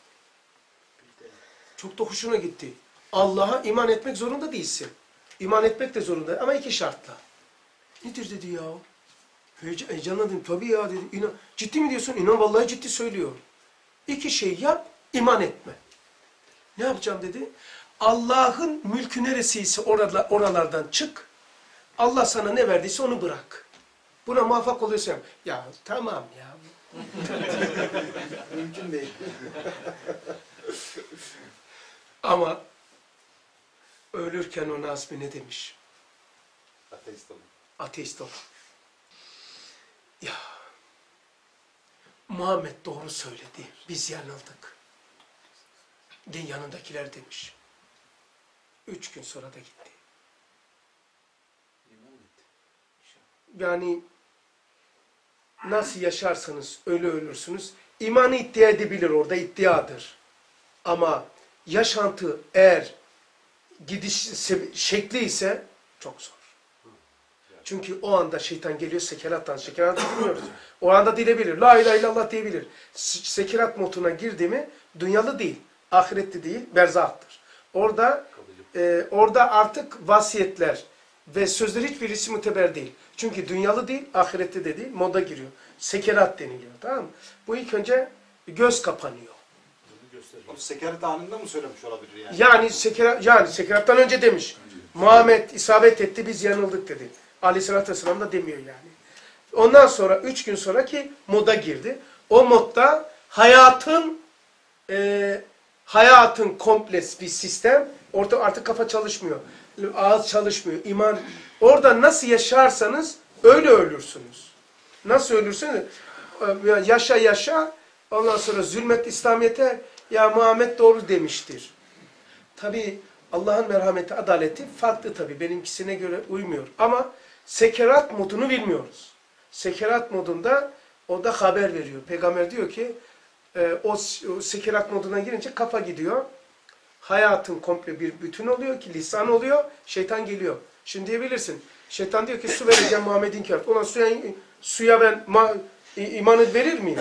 Çok da hoşuna gitti. Allah'a iman etmek zorunda değilsin. İman etmek de zorunda ama iki şartla. Nedir dedi ya? Heyecanlandım. Tabii ya dedi. İnan, ciddi mi diyorsun? İnan vallahi ciddi söylüyor. İki şey yap, İman etme. Ne yapacağım dedi? Allah'ın mülkü neresiyse orala, oralardan çık. Allah sana ne verdiyse onu bırak. Buna muvaffak oluyorsan, ya tamam ya. Mümkün değil. Ama ölürken o Nazmi ne demiş? Ateist olun. Ateist ol. Ya Muhammed doğru söyledi. Biz yanıldık. Din yanındakiler demiş. Üç gün sonra da gitti. Yani nasıl yaşarsanız öyle ölürsünüz. İmanı iddia edebilir, orada iddiadır. Ama yaşantı eğer gidiş şekli ise çok zor. Çünkü o anda şeytan geliyor sekerattan. Sekerattan bilmiyoruz. O anda dilebilir. La ilahe illallah diyebilir. Sekerat moduna girdi mi dünyalı değil, ahirette değil, berzahtır. Orada e, orada artık vasiyetler ve sözler hiçbirisi müteber değil. Çünkü dünyalı değil, ahirette de değil, moda giriyor. Sekerat deniliyor, tamam mı? Bu ilk önce göz kapanıyor. Sekerat anında mı söylemiş olabilir yani? Yani sekerat, yani sekerattan önce demiş. Muhammed isabet etti, biz yanıldık dedi. Aleyhisselatü Vesselam da demiyor yani. Ondan sonra üç gün sonraki moda girdi. O modda hayatın e, hayatın kompleks bir sistem. Orada artık kafa çalışmıyor. Ağız çalışmıyor. İman. Orada nasıl yaşarsanız öyle ölürsünüz. Nasıl ölürsünüz? Yaşa yaşa. Ondan sonra zulmet İslamiyet'e ya Muhammed doğru demiştir. Tabi Allah'ın merhameti, adaleti farklı tabi. Benimkisine göre uymuyor. Ama sekerat modunu bilmiyoruz. Sekerat modunda o da haber veriyor. Peygamber diyor ki e, o, o sekerat moduna girince kafa gidiyor. Hayatın komple bir bütün oluyor ki lisan oluyor. Şeytan geliyor. Şimdi diyebilirsin. Şeytan diyor ki su vereceğim Muhammed'in kâr. Ulan suya, suya ben ma, imanı verir miyim?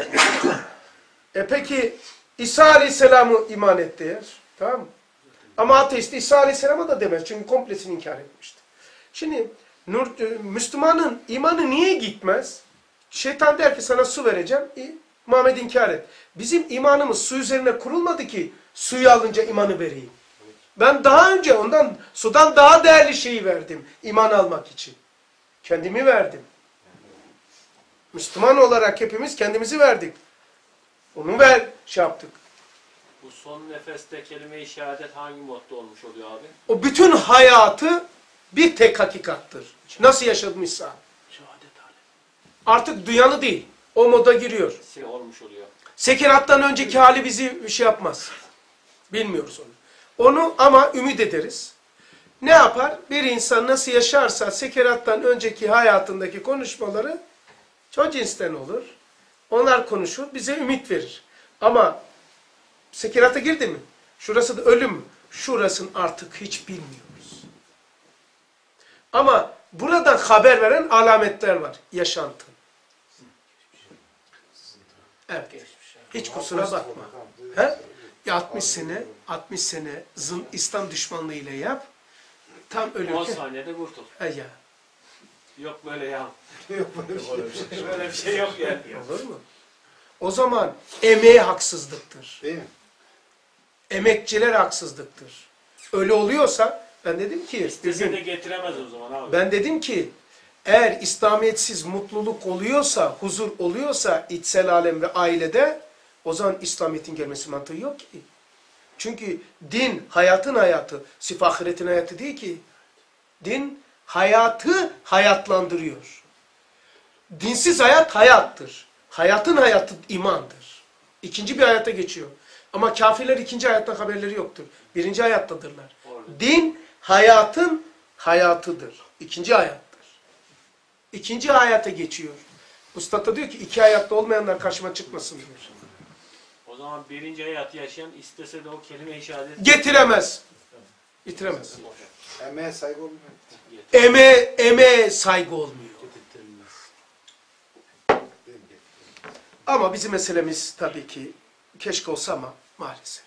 E peki İsa Aleyhisselam'ı iman et der. Tamam mı? Ama ateist İsa Aleyhisselam'a da demez. Çünkü komplesini inkar etmişti. Şimdi Nur, Müslümanın imanı niye gitmez? Şeytan der ki sana su vereceğim. E, Muhammed inkar et. Bizim imanımız su üzerine kurulmadı ki suyu alınca imanı vereyim. Ben daha önce ondan sudan daha değerli şeyi verdim. İman almak için. Kendimi verdim. Müslüman olarak hepimiz kendimizi verdik. Onu ver, şey yaptık. Bu son nefeste kelime-i şehadet hangi modda olmuş oluyor abi? O bütün hayatı bir tek hakikattır. Nasıl yaşamışsa. Artık dünyalı değil. O moda giriyor. Şey olmuş oluyor. Sekerattan önceki hali bizi bir şey yapmaz. Bilmiyoruz onu. Onu ama ümit ederiz. Ne yapar? Bir insan nasıl yaşarsa sekerattan önceki hayatındaki konuşmaları çok cinsten olur. Onlar konuşur, bize ümit verir. Ama sekerata girdi mi? Şurası da ölüm. Şurasını artık hiç bilmiyoruz. Ama buradan haber veren alametler var. Yaşantı. Evet. Hiç kusura bakma. He? Ya altmış sene, altmış sene zın, İslam düşmanlığıyla yap. Tam on ölürken. saniyede kurtul. He ya. Yok böyle ya. Böyle bir şey yok yani. Olur mu? O zaman emeğe haksızlıktır. Değil mi? Emekçiler haksızlıktır. Öyle oluyorsa ben dedim ki İstese de bugün, getiremez o zaman abi. ben dedim ki eğer İslamiyetsiz mutluluk oluyorsa, huzur oluyorsa içsel alem ve ailede o zaman İslamiyet'in gelmesi mantığı yok ki. Çünkü din hayatın hayatı, sırf ahiretin hayatı değil ki. Din hayatı hayatlandırıyor. Dinsiz hayat hayattır. Hayatın hayatı imandır. İkinci bir hayata geçiyor. Ama kafirler ikinci hayattan haberleri yoktur. Birinci hayattadırlar. Orada. Din hayatın hayatıdır. İkinci hayattır. İkinci hayata geçiyor. Üstad da diyor ki iki hayatta olmayanlar karşıma çıkmasın diyor. O zaman birinci hayatı yaşayan istese de o kelime-i şehadet Getiremez. Getiremez. Emeğe saygı olmuyor. Eme, emeğe saygı olmuyor. Ama bizim meselemiz tabii ki keşke olsa ama maalesef.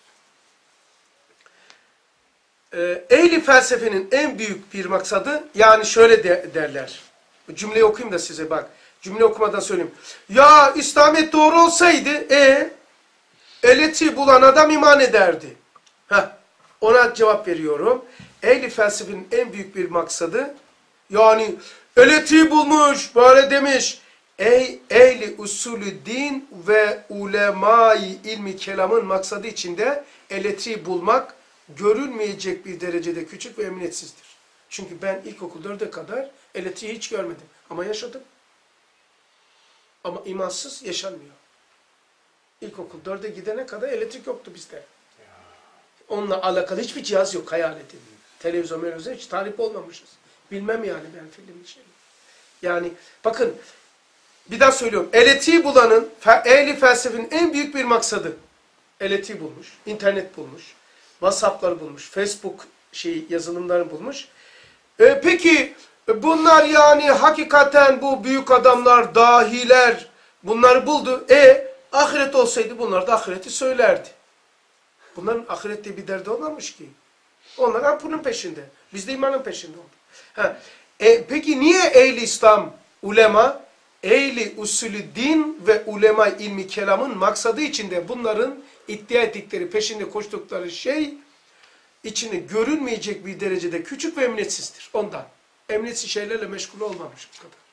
Ee, ehli felsefenin en büyük bir maksadı yani şöyle de, derler. Cümleyi okuyayım da size bak. Cümle okumadan söyleyeyim. Ya İslamiyet doğru olsaydı e elektriği bulan adam iman ederdi. Heh, ona cevap veriyorum. Ehli felsefenin en büyük bir maksadı, yani elektriği bulmuş, böyle demiş. Ey ehli usulü din ve ulemayı ilmi kelamın maksadı içinde elektriği bulmak görülmeyecek bir derecede küçük ve emniyetsizdir. Çünkü ben ilkokul dörde kadar elektriği hiç görmedim ama yaşadım. Ama imansız yaşanmıyor. İlkokul dörde gidene kadar elektrik yoktu bizde. Onunla alakalı hiçbir cihaz yok, hayal edin. Televizyon, televizyon hiç talip olmamışız. Bilmem yani ben film şey. Yani bakın, bir daha söylüyorum. Elektriği bulanın, ehli felsefenin en büyük bir maksadı. Elektriği bulmuş, internet bulmuş, WhatsApp'ları bulmuş, Facebook şey yazılımlarını bulmuş. E, peki bunlar yani hakikaten bu büyük adamlar, dahiler bunları buldu. E ahiret olsaydı bunlar da ahireti söylerdi. Bunların ahirette bir derdi olmamış ki. Onlar ampulün peşinde. Biz de imanın peşinde olduk. Ha. E, peki niye ehli İslam, ulema, ehli usulü din ve ulema ilmi kelamın maksadı içinde bunların iddia ettikleri, peşinde koştukları şey içini görünmeyecek bir derecede küçük ve emniyetsizdir. Ondan. Emniyetsiz şeylerle meşgul olmamış bu kadar.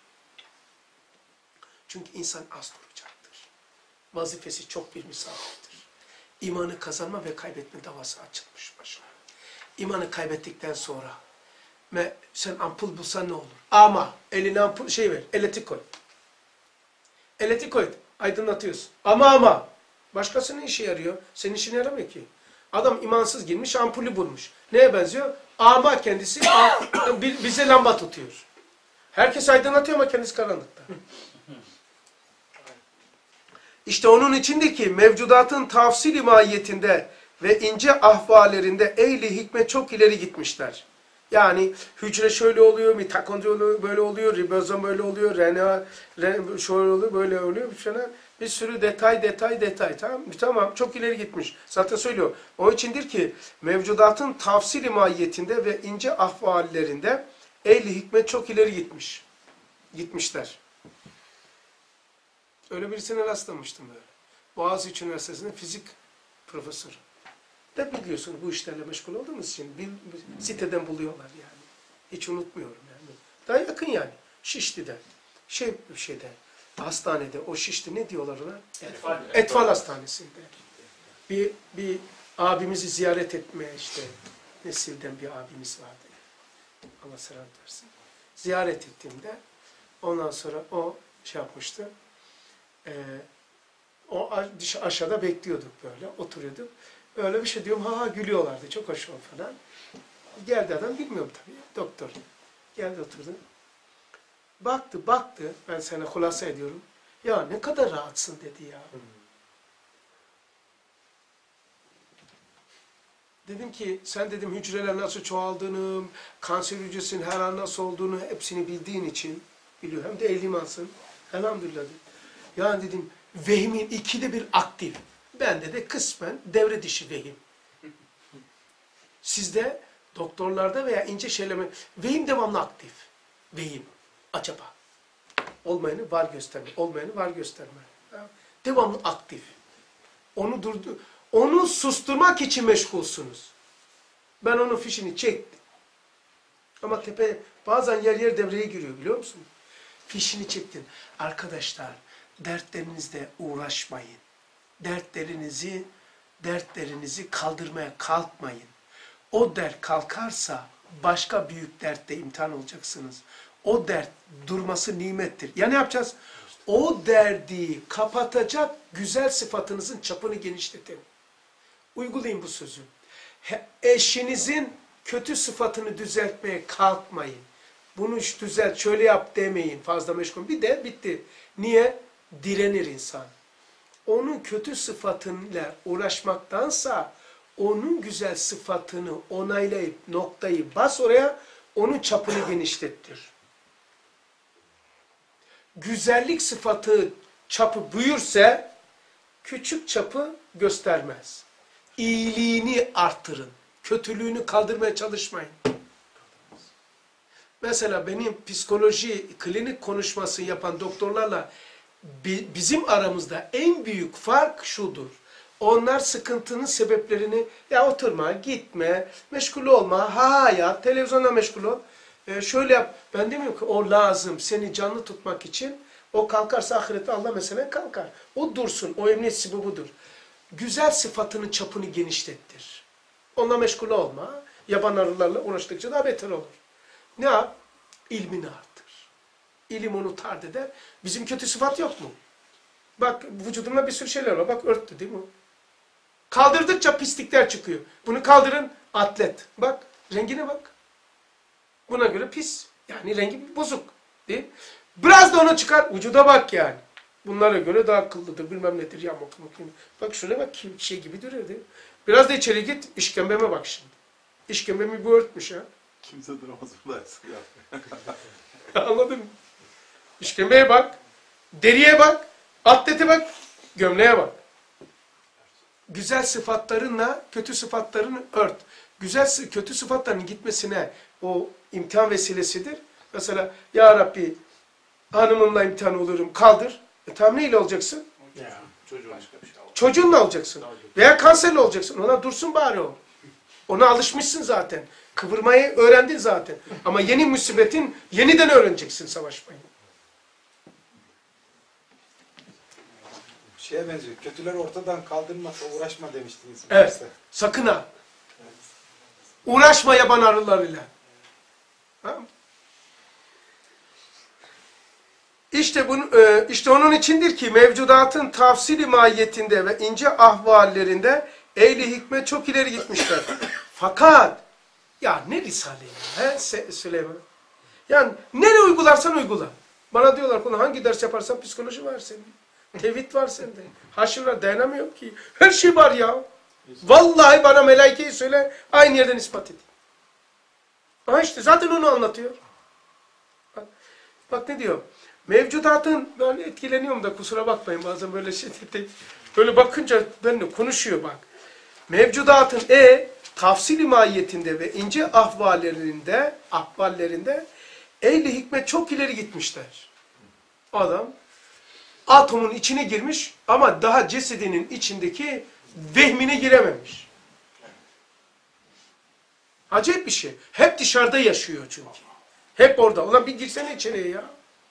Çünkü insan az duracaktır. Vazifesi çok bir misafirdir. İmanı kazanma ve kaybetme davası açılmış başına. İmanı kaybettikten sonra ve sen ampul bulsan ne olur? Ama eline ampul şey ver, elektrik koy. Elektrik koy, aydınlatıyorsun. Ama ama başkasının işe yarıyor, senin işine yaramıyor ki. Adam imansız girmiş, ampulü bulmuş. Neye benziyor? Ama kendisi bize lamba tutuyor. Herkes aydınlatıyor ama kendisi karanlıkta. İşte onun içindeki mevcudatın tafsili mahiyetinde ve ince ahvallerinde ehli hikmet çok ileri gitmişler. Yani hücre şöyle oluyor, mitokondri böyle oluyor, ribozom böyle oluyor, R N A şöyle oluyor, böyle oluyor. Bir sürü detay, detay, detay. Tamam, tamam, çok ileri gitmiş. Zaten söylüyor. Onun içindir ki mevcudatın tafsili mahiyetinde ve ince ahvallerinde ehli hikmet çok ileri gitmiş. Gitmişler. Öyle birisine rastlamıştım böyle. Boğaziçi Üniversitesi'nin fizik profesörü. De biliyorsun bu işlerle meşgul olduğumuz için bir, bir siteden buluyorlar yani. Hiç unutmuyorum yani. Daha yakın yani. Şişli'de. Şey bir şeyde. Hastanede. O Şişli ne diyorlar ona? Etfal. Etfal Hastanesi'nde. Bir, bir abimizi ziyaret etmeye işte nesilden bir abimiz vardı. Allah selam versin. Ziyaret ettiğimde ondan sonra o şey yapmıştı. Ee, o aşağıda bekliyorduk böyle. Oturuyorduk. Öyle bir şey diyorum. Ha ha gülüyorlardı. Çok hoş oldu falan. Geldi adam. Bilmiyorum tabii. Doktor. Geldi oturdu. Baktı baktı. Ben sana hulasa ediyorum. Ya ne kadar rahatsın dedi ya. Hmm. Dedim ki sen dedim hücreler nasıl çoğaldığını, kanser hücresinin her an nasıl olduğunu hepsini bildiğin için biliyor. Hem de ehlimansın. Elhamdülillah dedim. Yani dedim vehimin ikide bir aktif. Bende de kısmen devre dışı vehim. Sizde doktorlarda veya ince şeyleme vehim devamlı aktif. Vehim. Acaba. Olmayanı var gösterme. Olmayanı var gösterme. Devamlı aktif. Onu durdu. Onu susturmak için meşgulsünüz. Ben onun fişini çektim. Ama tepe bazen yer yer devreye giriyor biliyor musun? Fişini çektin. Arkadaşlar dertlerinizle uğraşmayın. Dertlerinizi dertlerinizi kaldırmaya kalkmayın. O dert kalkarsa başka büyük dertle imtihan olacaksınız. O dert durması nimettir. Ya ne yapacağız? O derdi kapatacak güzel sıfatınızın çapını genişletin. Uygulayın bu sözü. Eşinizin kötü sıfatını düzeltmeye kalkmayın. Bunu hiç düzelt, şöyle yap demeyin. Fazla meşgul. Bir de bitti. Niye? Direnir insan. Onun kötü sıfatıyla uğraşmaktansa onun güzel sıfatını onaylayıp noktayı bas oraya, onun çapını genişlettir. Güzellik sıfatı çapı büyürse küçük çapı göstermez. İyiliğini arttırın. Kötülüğünü kaldırmaya çalışmayın. Mesela benim psikoloji, klinik konuşması yapan doktorlarla bizim aramızda en büyük fark şudur. Onlar sıkıntının sebeplerini, ya oturma, gitme, meşgul olma, ha hayat, televizyonla meşgul ol. Ee, şöyle yap, ben demiyorum ki o lazım, seni canlı tutmak için. O kalkarsa ahirette Allah mesela kalkar. O dursun, o emniyet sıvı budur. Güzel sıfatının çapını genişlettir. Onunla meşgul olma, yaban arılarla uğraştıkça daha beter olur. Ne yap? İlmini artır. İlim onu tard eder. Bizim kötü sıfat yok mu? Bak vücudumda bir sürü şeyler var. Bak örttü değil mi? Kaldırdıkça pislikler çıkıyor. Bunu kaldırın atlet. Bak rengine bak. Buna göre pis. Yani rengi bozuk. Değil mi? Biraz da onu çıkar. Vücuda bak yani. Bunlara göre daha akıllıdır. Bilmem nedir. Yamuk muk. Bak şuraya bak şey gibi duruyor değil mi? Biraz da içeri git. İşkembeme bak şimdi. İşkembemi bu örtmüş ha. Kimse duramaz buradayız. Anladın mı? İşkembeye bak. Deriye bak. Atlete bak. Gömleğe bak. Güzel sıfatlarınla kötü sıfatlarını ört. Güzel kötü sıfatların gitmesine o imtihan vesilesidir. Mesela ya Rabbi hanımımla imtihan olurum kaldır. E tamam neyle olacaksın? Ya, çocuğu başka bir şey oldu. Çocuğunla olacaksın. Veya kanserle olacaksın. Ona dursun bari o. Ona alışmışsın zaten. Kıvırmayı öğrendin zaten. Ama yeni musibetin yeniden öğreneceksin savaşmayı. Şeye benziyor. Kötüleri ortadan kaldırmakla uğraşma demiştiniz. Evet. Size. Sakın ha. Uğraşma yaban arılarıyla. Ha? İşte, bunu, işte onun içindir ki mevcudatın tafsili mahiyetinde ve ince ahvallerinde ehli hikmet çok ileri gitmişler. Fakat ya ne Risale ya he Süleyman? Yani nereye uygularsan uygula. Bana diyorlar konu hangi ders yaparsan psikoloji var senin. Tevhid var sende. Haşr var dayanamıyorum ki. Her şey var ya. Vallahi bana melaikeyi söyle aynı yerden ispat edeyim. Aha işte zaten onu anlatıyor. Bak, bak ne diyor? Mevcudatın, ben etkileniyorum da kusura bakmayın bazen böyle şey böyle bakınca benimle konuşuyor bak. Mevcudatın e tafsili mahiyetinde ve ince ahvallerinde ahvallerinde ehli hikmet çok ileri gitmişler. Adam atomun içine girmiş ama daha cesedinin içindeki vehmine girememiş. Acayip bir şey. Hep dışarıda yaşıyor çünkü. Hep orada. Ulan bir girsene içeriye ya.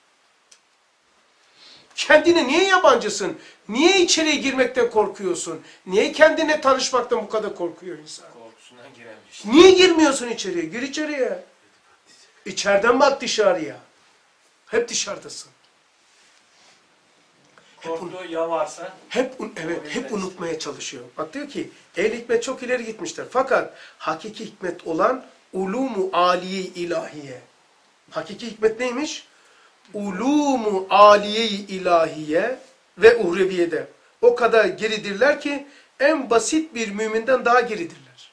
Kendine niye yabancısın? Niye içeriye girmekten korkuyorsun? Niye kendine tanışmaktan bu kadar korkuyor insan? Korkusundan giremiş. Niye girmiyorsun içeriye? Gir içeriye. İçeriden bak dışarıya. Hep dışarıdasın. Korktuğu ya varsa? Hep evet hep unutmaya çalışıyor. Bak diyor ki ehl hikmet çok ileri gitmişler. Fakat hakiki hikmet olan ulumu aliye ilahiye. Hakiki hikmet neymiş? Ulumu aliye ilahiye ve uhreviyede. O kadar geridirler ki en basit bir müminden daha geridirler.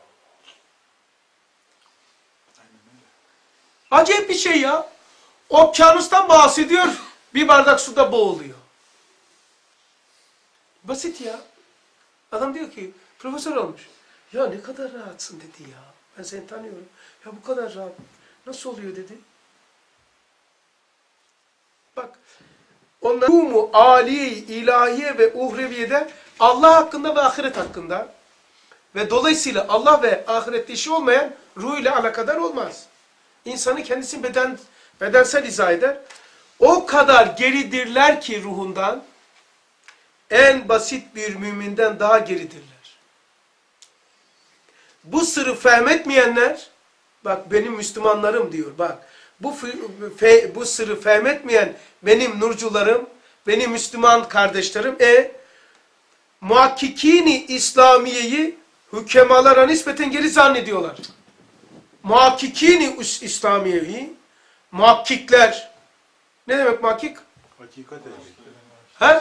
Acayip bir şey ya. Okyanustan bahsediyor, bir bardak suda boğuluyor. Basit ya. Adam diyor ki, profesör olmuş. Ya ne kadar rahatsın dedi ya. Ben seni tanıyorum. Ya bu kadar rahat. Nasıl oluyor dedi. Bak, onlar umumu âli, ilahiye ve uhreviyede Allah hakkında ve ahiret hakkında ve dolayısıyla Allah ve ahirette işi olmayan ruh ile alakadar olmaz. İnsanın kendisi beden, bedensel izah eder. O kadar geridirler ki ruhundan, en basit bir müminden daha geridirler. Bu sırrı fehmetmeyenler, bak benim Müslümanlarım diyor, bak bu, fe, bu sırrı fehmetmeyen benim nurcularım, benim Müslüman kardeşlerim, e muhakkikini İslamiye'yi hükemalara nispeten geri zannediyorlar. Muhakkikini İslamiye'yi, muhakkikler, ne demek muhakkik? Hakikat ehli. He?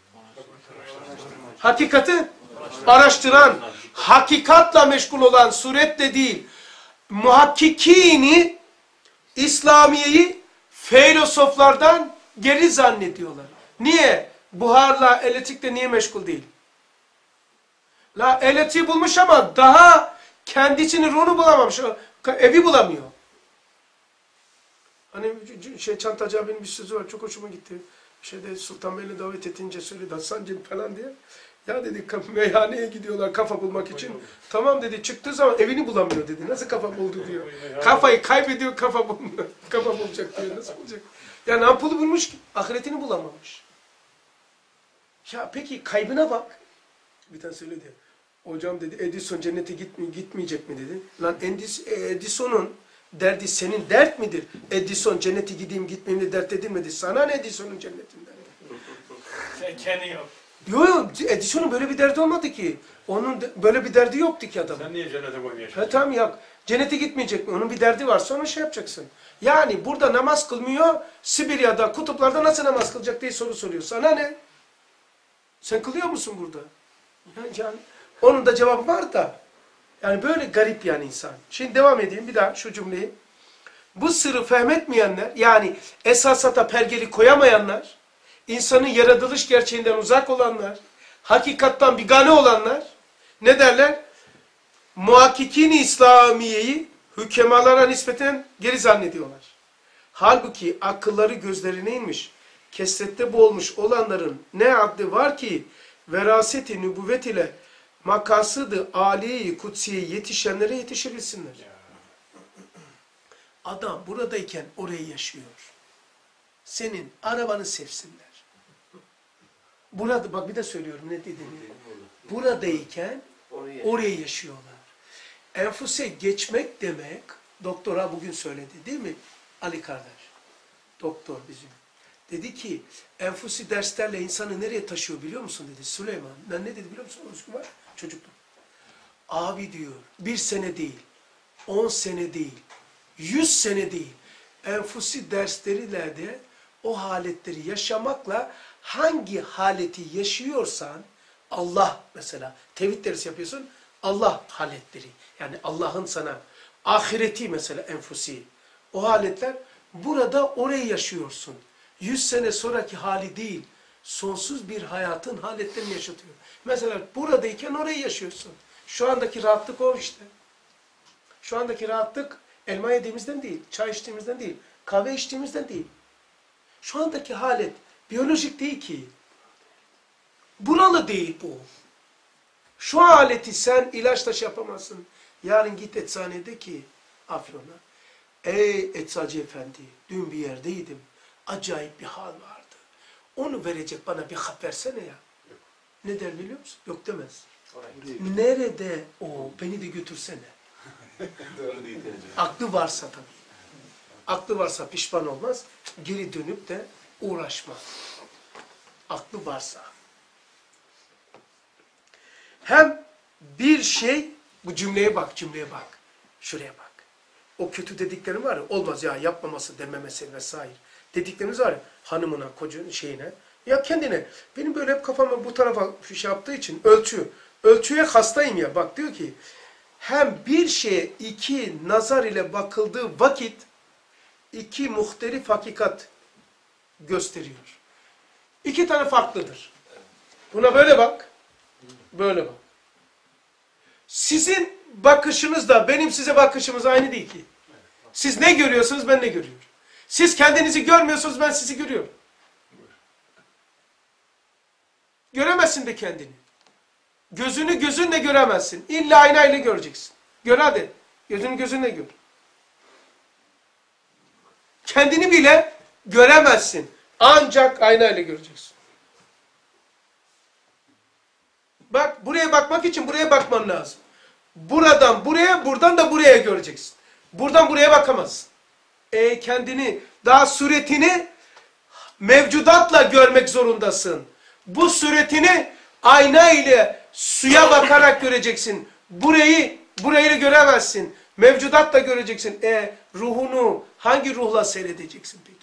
Hakikati araştıran, hakikatla meşgul olan, suretle değil, muhakkikini İslamiye'yi filozoflardan geri zannediyorlar. Niye? Buharla, elektrikle niye meşgul değil? La elektriği bulmuş ama daha kendisini ruhunu bulamamış. Evi bulamıyor. Hani şey Çantacı abinin bir sözü var. Çok hoşuma gitti. Şeyde Sultan Bey'le davet etince söyledi. Hasan'cığım falan diye. Ya dedi "kaf- meyhaneye gidiyorlar kafa bulmak için. Tamam dedi, çıktığı zaman evini bulamıyor dedi. Nasıl kafa buldu diyor. Kafayı kaybediyor, kafa bulmuyor. Kafa bulacak diyor. Nasıl bulacak? Ya ampulü bulmuş ki ahiretini bulamamış. Ya peki kaybına bak. Bir tane söyledi. Hocam dedi Edison cennete gitmi gitmeyecek mi dedi. Lan Edis- Edison'un derdi senin dert midir? Edison cennete gideyim gitmeyeyim de dert edilmedi. Sana ne Edison'un cennetinden? Sen kendin yap. Yok yok Edison'un böyle bir derdi olmadı ki. Onun de- böyle bir derdi yoktu ki adamın. Sen niye cennete koymuyorsun? Ha tamam ya. Cennete gitmeyecek mi? Onun bir derdi var. Sonra şey yapacaksın. Yani burada namaz kılmıyor. Sibirya'da, kutuplarda nasıl namaz kılacak diye soru soruyor. Sana ne? Sen kılıyor musun burada? Yani, yani onun da cevabı var da. Yani böyle garip yani insan. Şimdi devam edeyim bir daha şu cümleyi. Bu sırrı fehmetmeyenler, yani esasata pergeli koyamayanlar, insanın yaratılış gerçeğinden uzak olanlar, hakikattan bigane olanlar, ne derler? Muhakkikin-i İslamiye'yi hükemalara nispeten geri zannediyorlar. Halbuki akılları gözlerine inmiş, kesrette boğulmuş olanların ne haddi var ki veraseti nübüvvet ile makasıdı âliye-i kutsiye yetişenlere yetişebilsinler. Adam buradayken orayı yaşıyor. Senin arabanı sevsinler. Burada bak bir de söylüyorum ne dediğini. Buradayken orayı yaşıyorlar. Enfuse geçmek demek, doktora bugün söyledi değil mi? Ali kardeş. Doktor bizim. Dedi ki, enfusi derslerle insanı nereye taşıyor biliyor musun dedi Süleyman. Ben ne dedi biliyor musun? O var çocuktum. Abi diyor, bir sene değil, on sene değil, yüz sene değil. Enfusi dersleriyle de o haletleri yaşamakla hangi haleti yaşıyorsan, Allah mesela, tevhid dersi yapıyorsun, Allah haletleri. Yani Allah'ın sana ahireti mesela enfusi. O haletler burada orayı yaşıyorsun. Yüz sene sonraki hali değil, sonsuz bir hayatın haletlerini yaşatıyor. Mesela buradayken orayı yaşıyorsun. Şu andaki rahatlık o işte. Şu andaki rahatlık elma yediğimizden değil, çay içtiğimizden değil, kahve içtiğimizden değil. Şu andaki halet biyolojik değil ki. Buralı değil bu. Şu aleti sen ilaçla şey yapamazsın. Yarın git eczanede ki Afyon'a. Ey eczacı efendi, dün bir yerdeydim. Acayip bir hal vardı. Onu verecek bana bir hap versene ya. Ne der biliyor musun? Yok demez. Nerede o? Beni de götürsene. Aklı varsa tabii. Aklı varsa pişman olmaz. Geri dönüp de uğraşma. Aklı varsa. Hem bir şey, bu cümleye bak, cümleye bak. Şuraya bak. O kötü dediklerim var ya, olmaz ya yapmaması dememesi vesaire. Dediklerimiz var ya, hanımına, koca şeyine. Ya kendine, benim böyle hep kafamı bu tarafa şey yaptığı için ölçü. Ölçüye hastayım ya. Bak diyor ki, hem bir şeye iki nazar ile bakıldığı vakit, iki muhtelif hakikat gösteriyor. İki tane farklıdır. Buna böyle bak, böyle bak. Sizin bakışınız da benim size bakışımız aynı değil ki. Siz ne görüyorsunuz, ben ne görüyorum. Siz kendinizi görmüyorsunuz, ben sizi görüyorum. Göremezsin de kendini. Gözünü gözünle göremezsin. İlla aynayla göreceksin. Gör hadi. Gözünü gözünle gör. Kendini bile göremezsin. Ancak aynayla göreceksin. Bak buraya bakmak için buraya bakman lazım. Buradan buraya, buradan da buraya göreceksin. Buradan buraya bakamazsın. E kendini, daha suretini mevcudatla görmek zorundasın. Bu suretini ayna ile suya bakarak göreceksin. Burayı, burayı göremezsin. Mevcudatla göreceksin. E ruhunu hangi ruhla seyredeceksin peki?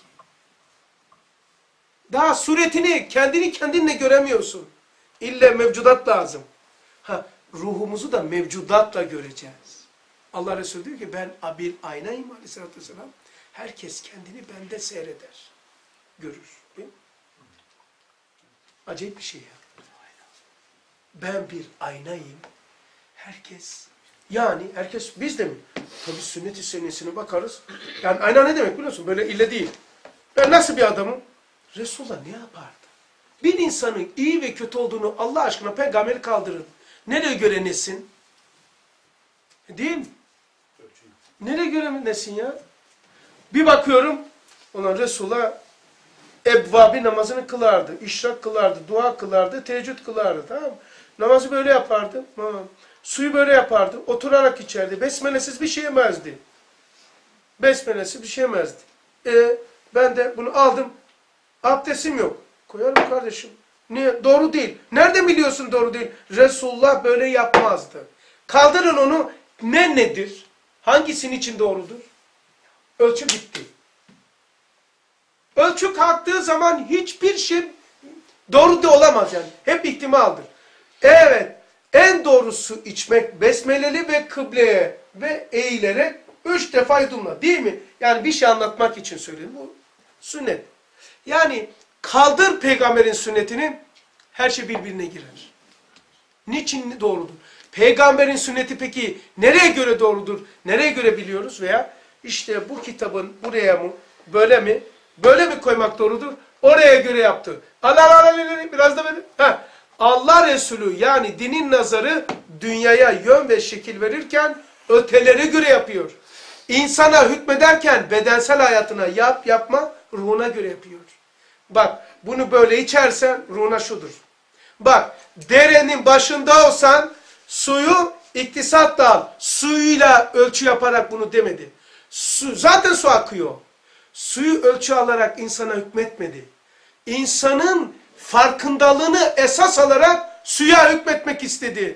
Daha suretini, kendini kendinle göremiyorsun. İlle mevcudat lazım. Ha, ruhumuzu da mevcudatla göreceğiz. Allah Resulü diyor ki ben abil aynayım aleyhissalatü vesselam. Herkes kendini bende seyreder. Görür. Değil mi? Acayip bir şey ya. Ben bir aynayım. Herkes. Yani herkes biz de mi? Tabi sünnet-i seniyesine bakarız. Yani ayna ne demek biliyor musun? Böyle ille değil. Ben nasıl bir adamım? Resulullah ne yapardı? Bir insanın iyi ve kötü olduğunu Allah aşkına peygamberi kaldırın. Nereye göre nesin? Değil mi? Nereye göre nesin ya? Bir bakıyorum, ona Resulullah ebvabi namazını kılardı, işrak kılardı, dua kılardı, teheccüd kılardı, tamam mı? Namazı böyle yapardı, tamam. Suyu böyle yapardı, oturarak içerdi, besmelesiz bir şey yemezdi. Besmelesiz bir şey yemezdi. E, ben de bunu aldım, abdestim yok. Koyarım kardeşim. Niye? Doğru değil. Nerede biliyorsun doğru değil? Resulullah böyle yapmazdı. Kaldırın onu, ne nedir? Hangisinin için doğrudur? Ölçü bitti. Ölçü kalktığı zaman hiçbir şey doğru da olamaz yani. Hep ihtimaldir. Evet, en doğrusu içmek besmeleli ve kıbleye ve eğilerek üç defa yudumla. Değil mi? Yani bir şey anlatmak için söylüyorum. Bu sünnet. Yani kaldır peygamberin sünnetini, her şey birbirine girer. Niçin doğrudur? Peygamberin sünneti peki nereye göre doğrudur? Nereye göre biliyoruz? Veya işte bu kitabın buraya mı, böyle mi, böyle mi koymak doğrudur? Oraya göre yaptı. Allah Allah Allah biraz da böyle. Heh. Allah Resulü yani dinin nazarı dünyaya yön ve şekil verirken ötelere göre yapıyor. İnsana hükmederken bedensel hayatına yap yapma ruhuna göre yapıyor. Bak bunu böyle içersen ruhuna şudur. Bak derenin başında olsan suyu iktisatla al. Suyuyla ölçü yaparak bunu demedi. Su, zaten su akıyor. Suyu ölçü alarak insana hükmetmedi. İnsanın farkındalığını esas alarak suya hükmetmek istedi.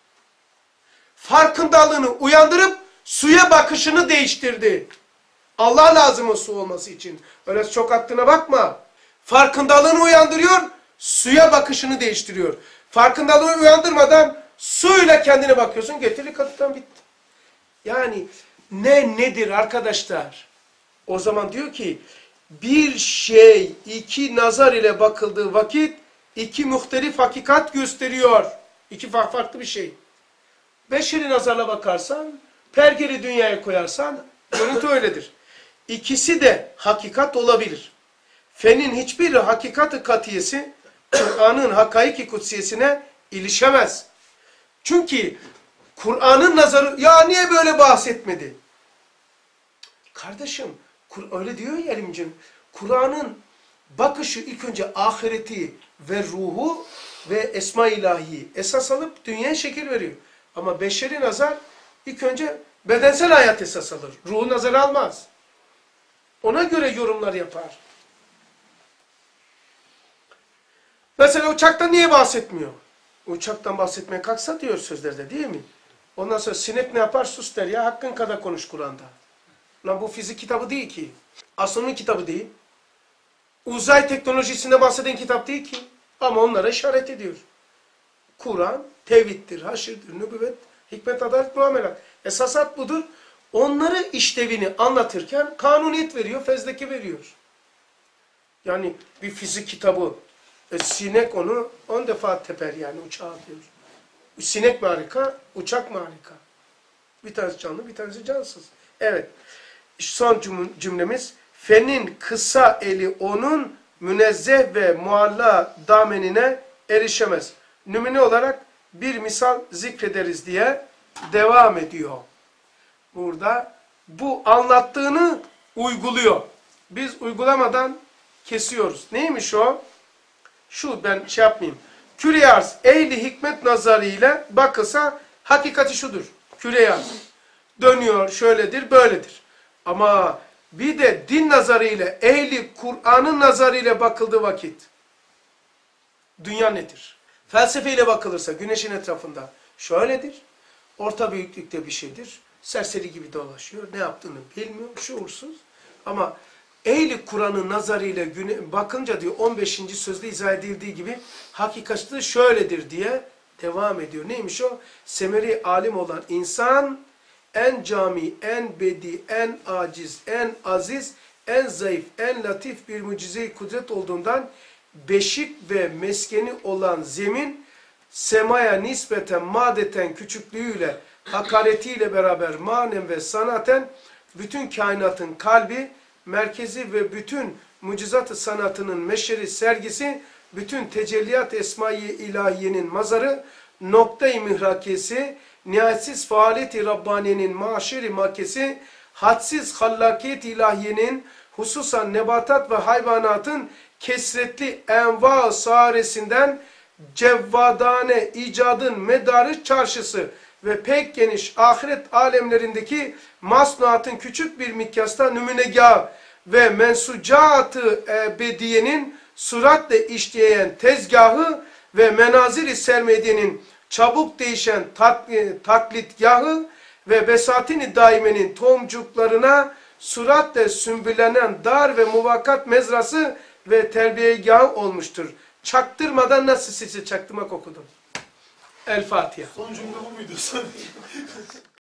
Farkındalığını uyandırıp suya bakışını değiştirdi. Allah lazım o su olması için. Öyle çok aklına bakma. Farkındalığını uyandırıyor, suya bakışını değiştiriyor. Farkındalığı uyandırmadan suyla kendine bakıyorsun, getiri katıdan bitti. Yani ne nedir arkadaşlar? O zaman diyor ki, bir şey iki nazar ile bakıldığı vakit iki muhtelif hakikat gösteriyor. İki farklı bir şey. Beşeri nazarla bakarsan, pergeli dünyaya koyarsan, görüntü öyledir. İkisi de hakikat olabilir. Fenin hiçbir hakikat-ı katiyesi, Kur'an'ın hakaiki kutsiyesine ilişemez. Çünkü Kur'an'ın nazarı, ya niye böyle bahsetmedi? Kardeşim, öyle diyor ya elimcim, Kur'an'ın bakışı ilk önce ahireti ve ruhu ve esma ilahi esas alıp dünyaya şekil veriyor. Ama beşeri nazar ilk önce bedensel hayat esas alır. Ruhu nazar almaz. Ona göre yorumlar yapar. Mesela uçaktan niye bahsetmiyor? Uçaktan bahsetmeye kalksa diyor sözlerde değil mi? Ondan sonra sinek ne yapar? Sus der ya, hakkın kadar konuş Kur'an'da. Lan bu fizik kitabı değil ki. Astronomi kitabı değil. Uzay teknolojisinde bahseden kitap değil ki. Ama onlara işaret ediyor. Kur'an tevhiddir, haşirdir, nübüvvet, hikmet, adalet, muamelat. Esasat budur. Onları işlevini anlatırken kanuniyet veriyor, fezleke veriyor. Yani bir fizik kitabı, e, sinek onu on defa teper yani uçağa atıyor. Sinek mi harika, uçak mı harika? Bir tanesi canlı, bir tanesi cansız. Evet. Son cümlemiz, fenin kısa eli onun münezzeh ve mualla damenine erişemez. Nümune olarak bir misal zikrederiz diye devam ediyor. Burada bu anlattığını uyguluyor. Biz uygulamadan kesiyoruz. Neymiş o? Şu, ben şey yapmayayım. Küre-i arz ehli hikmet nazarıyla bakılsa hakikati şudur. Küre-i arz dönüyor, şöyledir, böyledir. Ama bir de din nazarıyla, ehli Kur'an'ın nazarıyla bakıldığı vakit dünya nedir? Felsefeyle bakılırsa güneşin etrafında şöyledir. Orta büyüklükte bir şeydir. Serseri gibi dolaşıyor. Ne yaptığını bilmiyor. Şuursuz. Ama ehli Kur'an'ın nazarıyla bakınca diyor on beşinci sözde izah edildiği gibi hakikati şöyledir diye devam ediyor. Neymiş o? Semeri alim olan insan en cami, en bedi, en aciz, en aziz, en zayıf, en latif bir mucize-i kudret olduğundan beşik ve meskeni olan zemin semaya nispeten madeten küçüklüğüyle, hakaretiyle beraber manen ve sanaten bütün kainatın kalbi, merkezi ve bütün mucizat-ı sanatının meşeri sergisi bütün tecelliyat esma-i ilahiyenin mazarı, nokta-i mihrakesi, nihayetsiz faaliyet-i Rabbaniye'nin maşir-i makesi, hadsiz hallakiyet ilahiyenin, hususan nebatat ve hayvanatın kesretli enva saresinden cevvadane icadın medarı çarşısı ve pek geniş ahiret alemlerindeki masnuatın küçük bir mikyasta nümunegah ve mensucat-ı ebediyenin suratle işleyen tezgahı ve menazir-i sermediyenin çabuk değişen taklitgahı ve besatin-i daimenin tohumcuklarına suratle sümbülenen dar ve muvakkat mezrası ve terbiyegahı olmuştur. Çaktırmadan nasıl size çaktırmak okudum. El Fatiha. Son cümle bu muydu?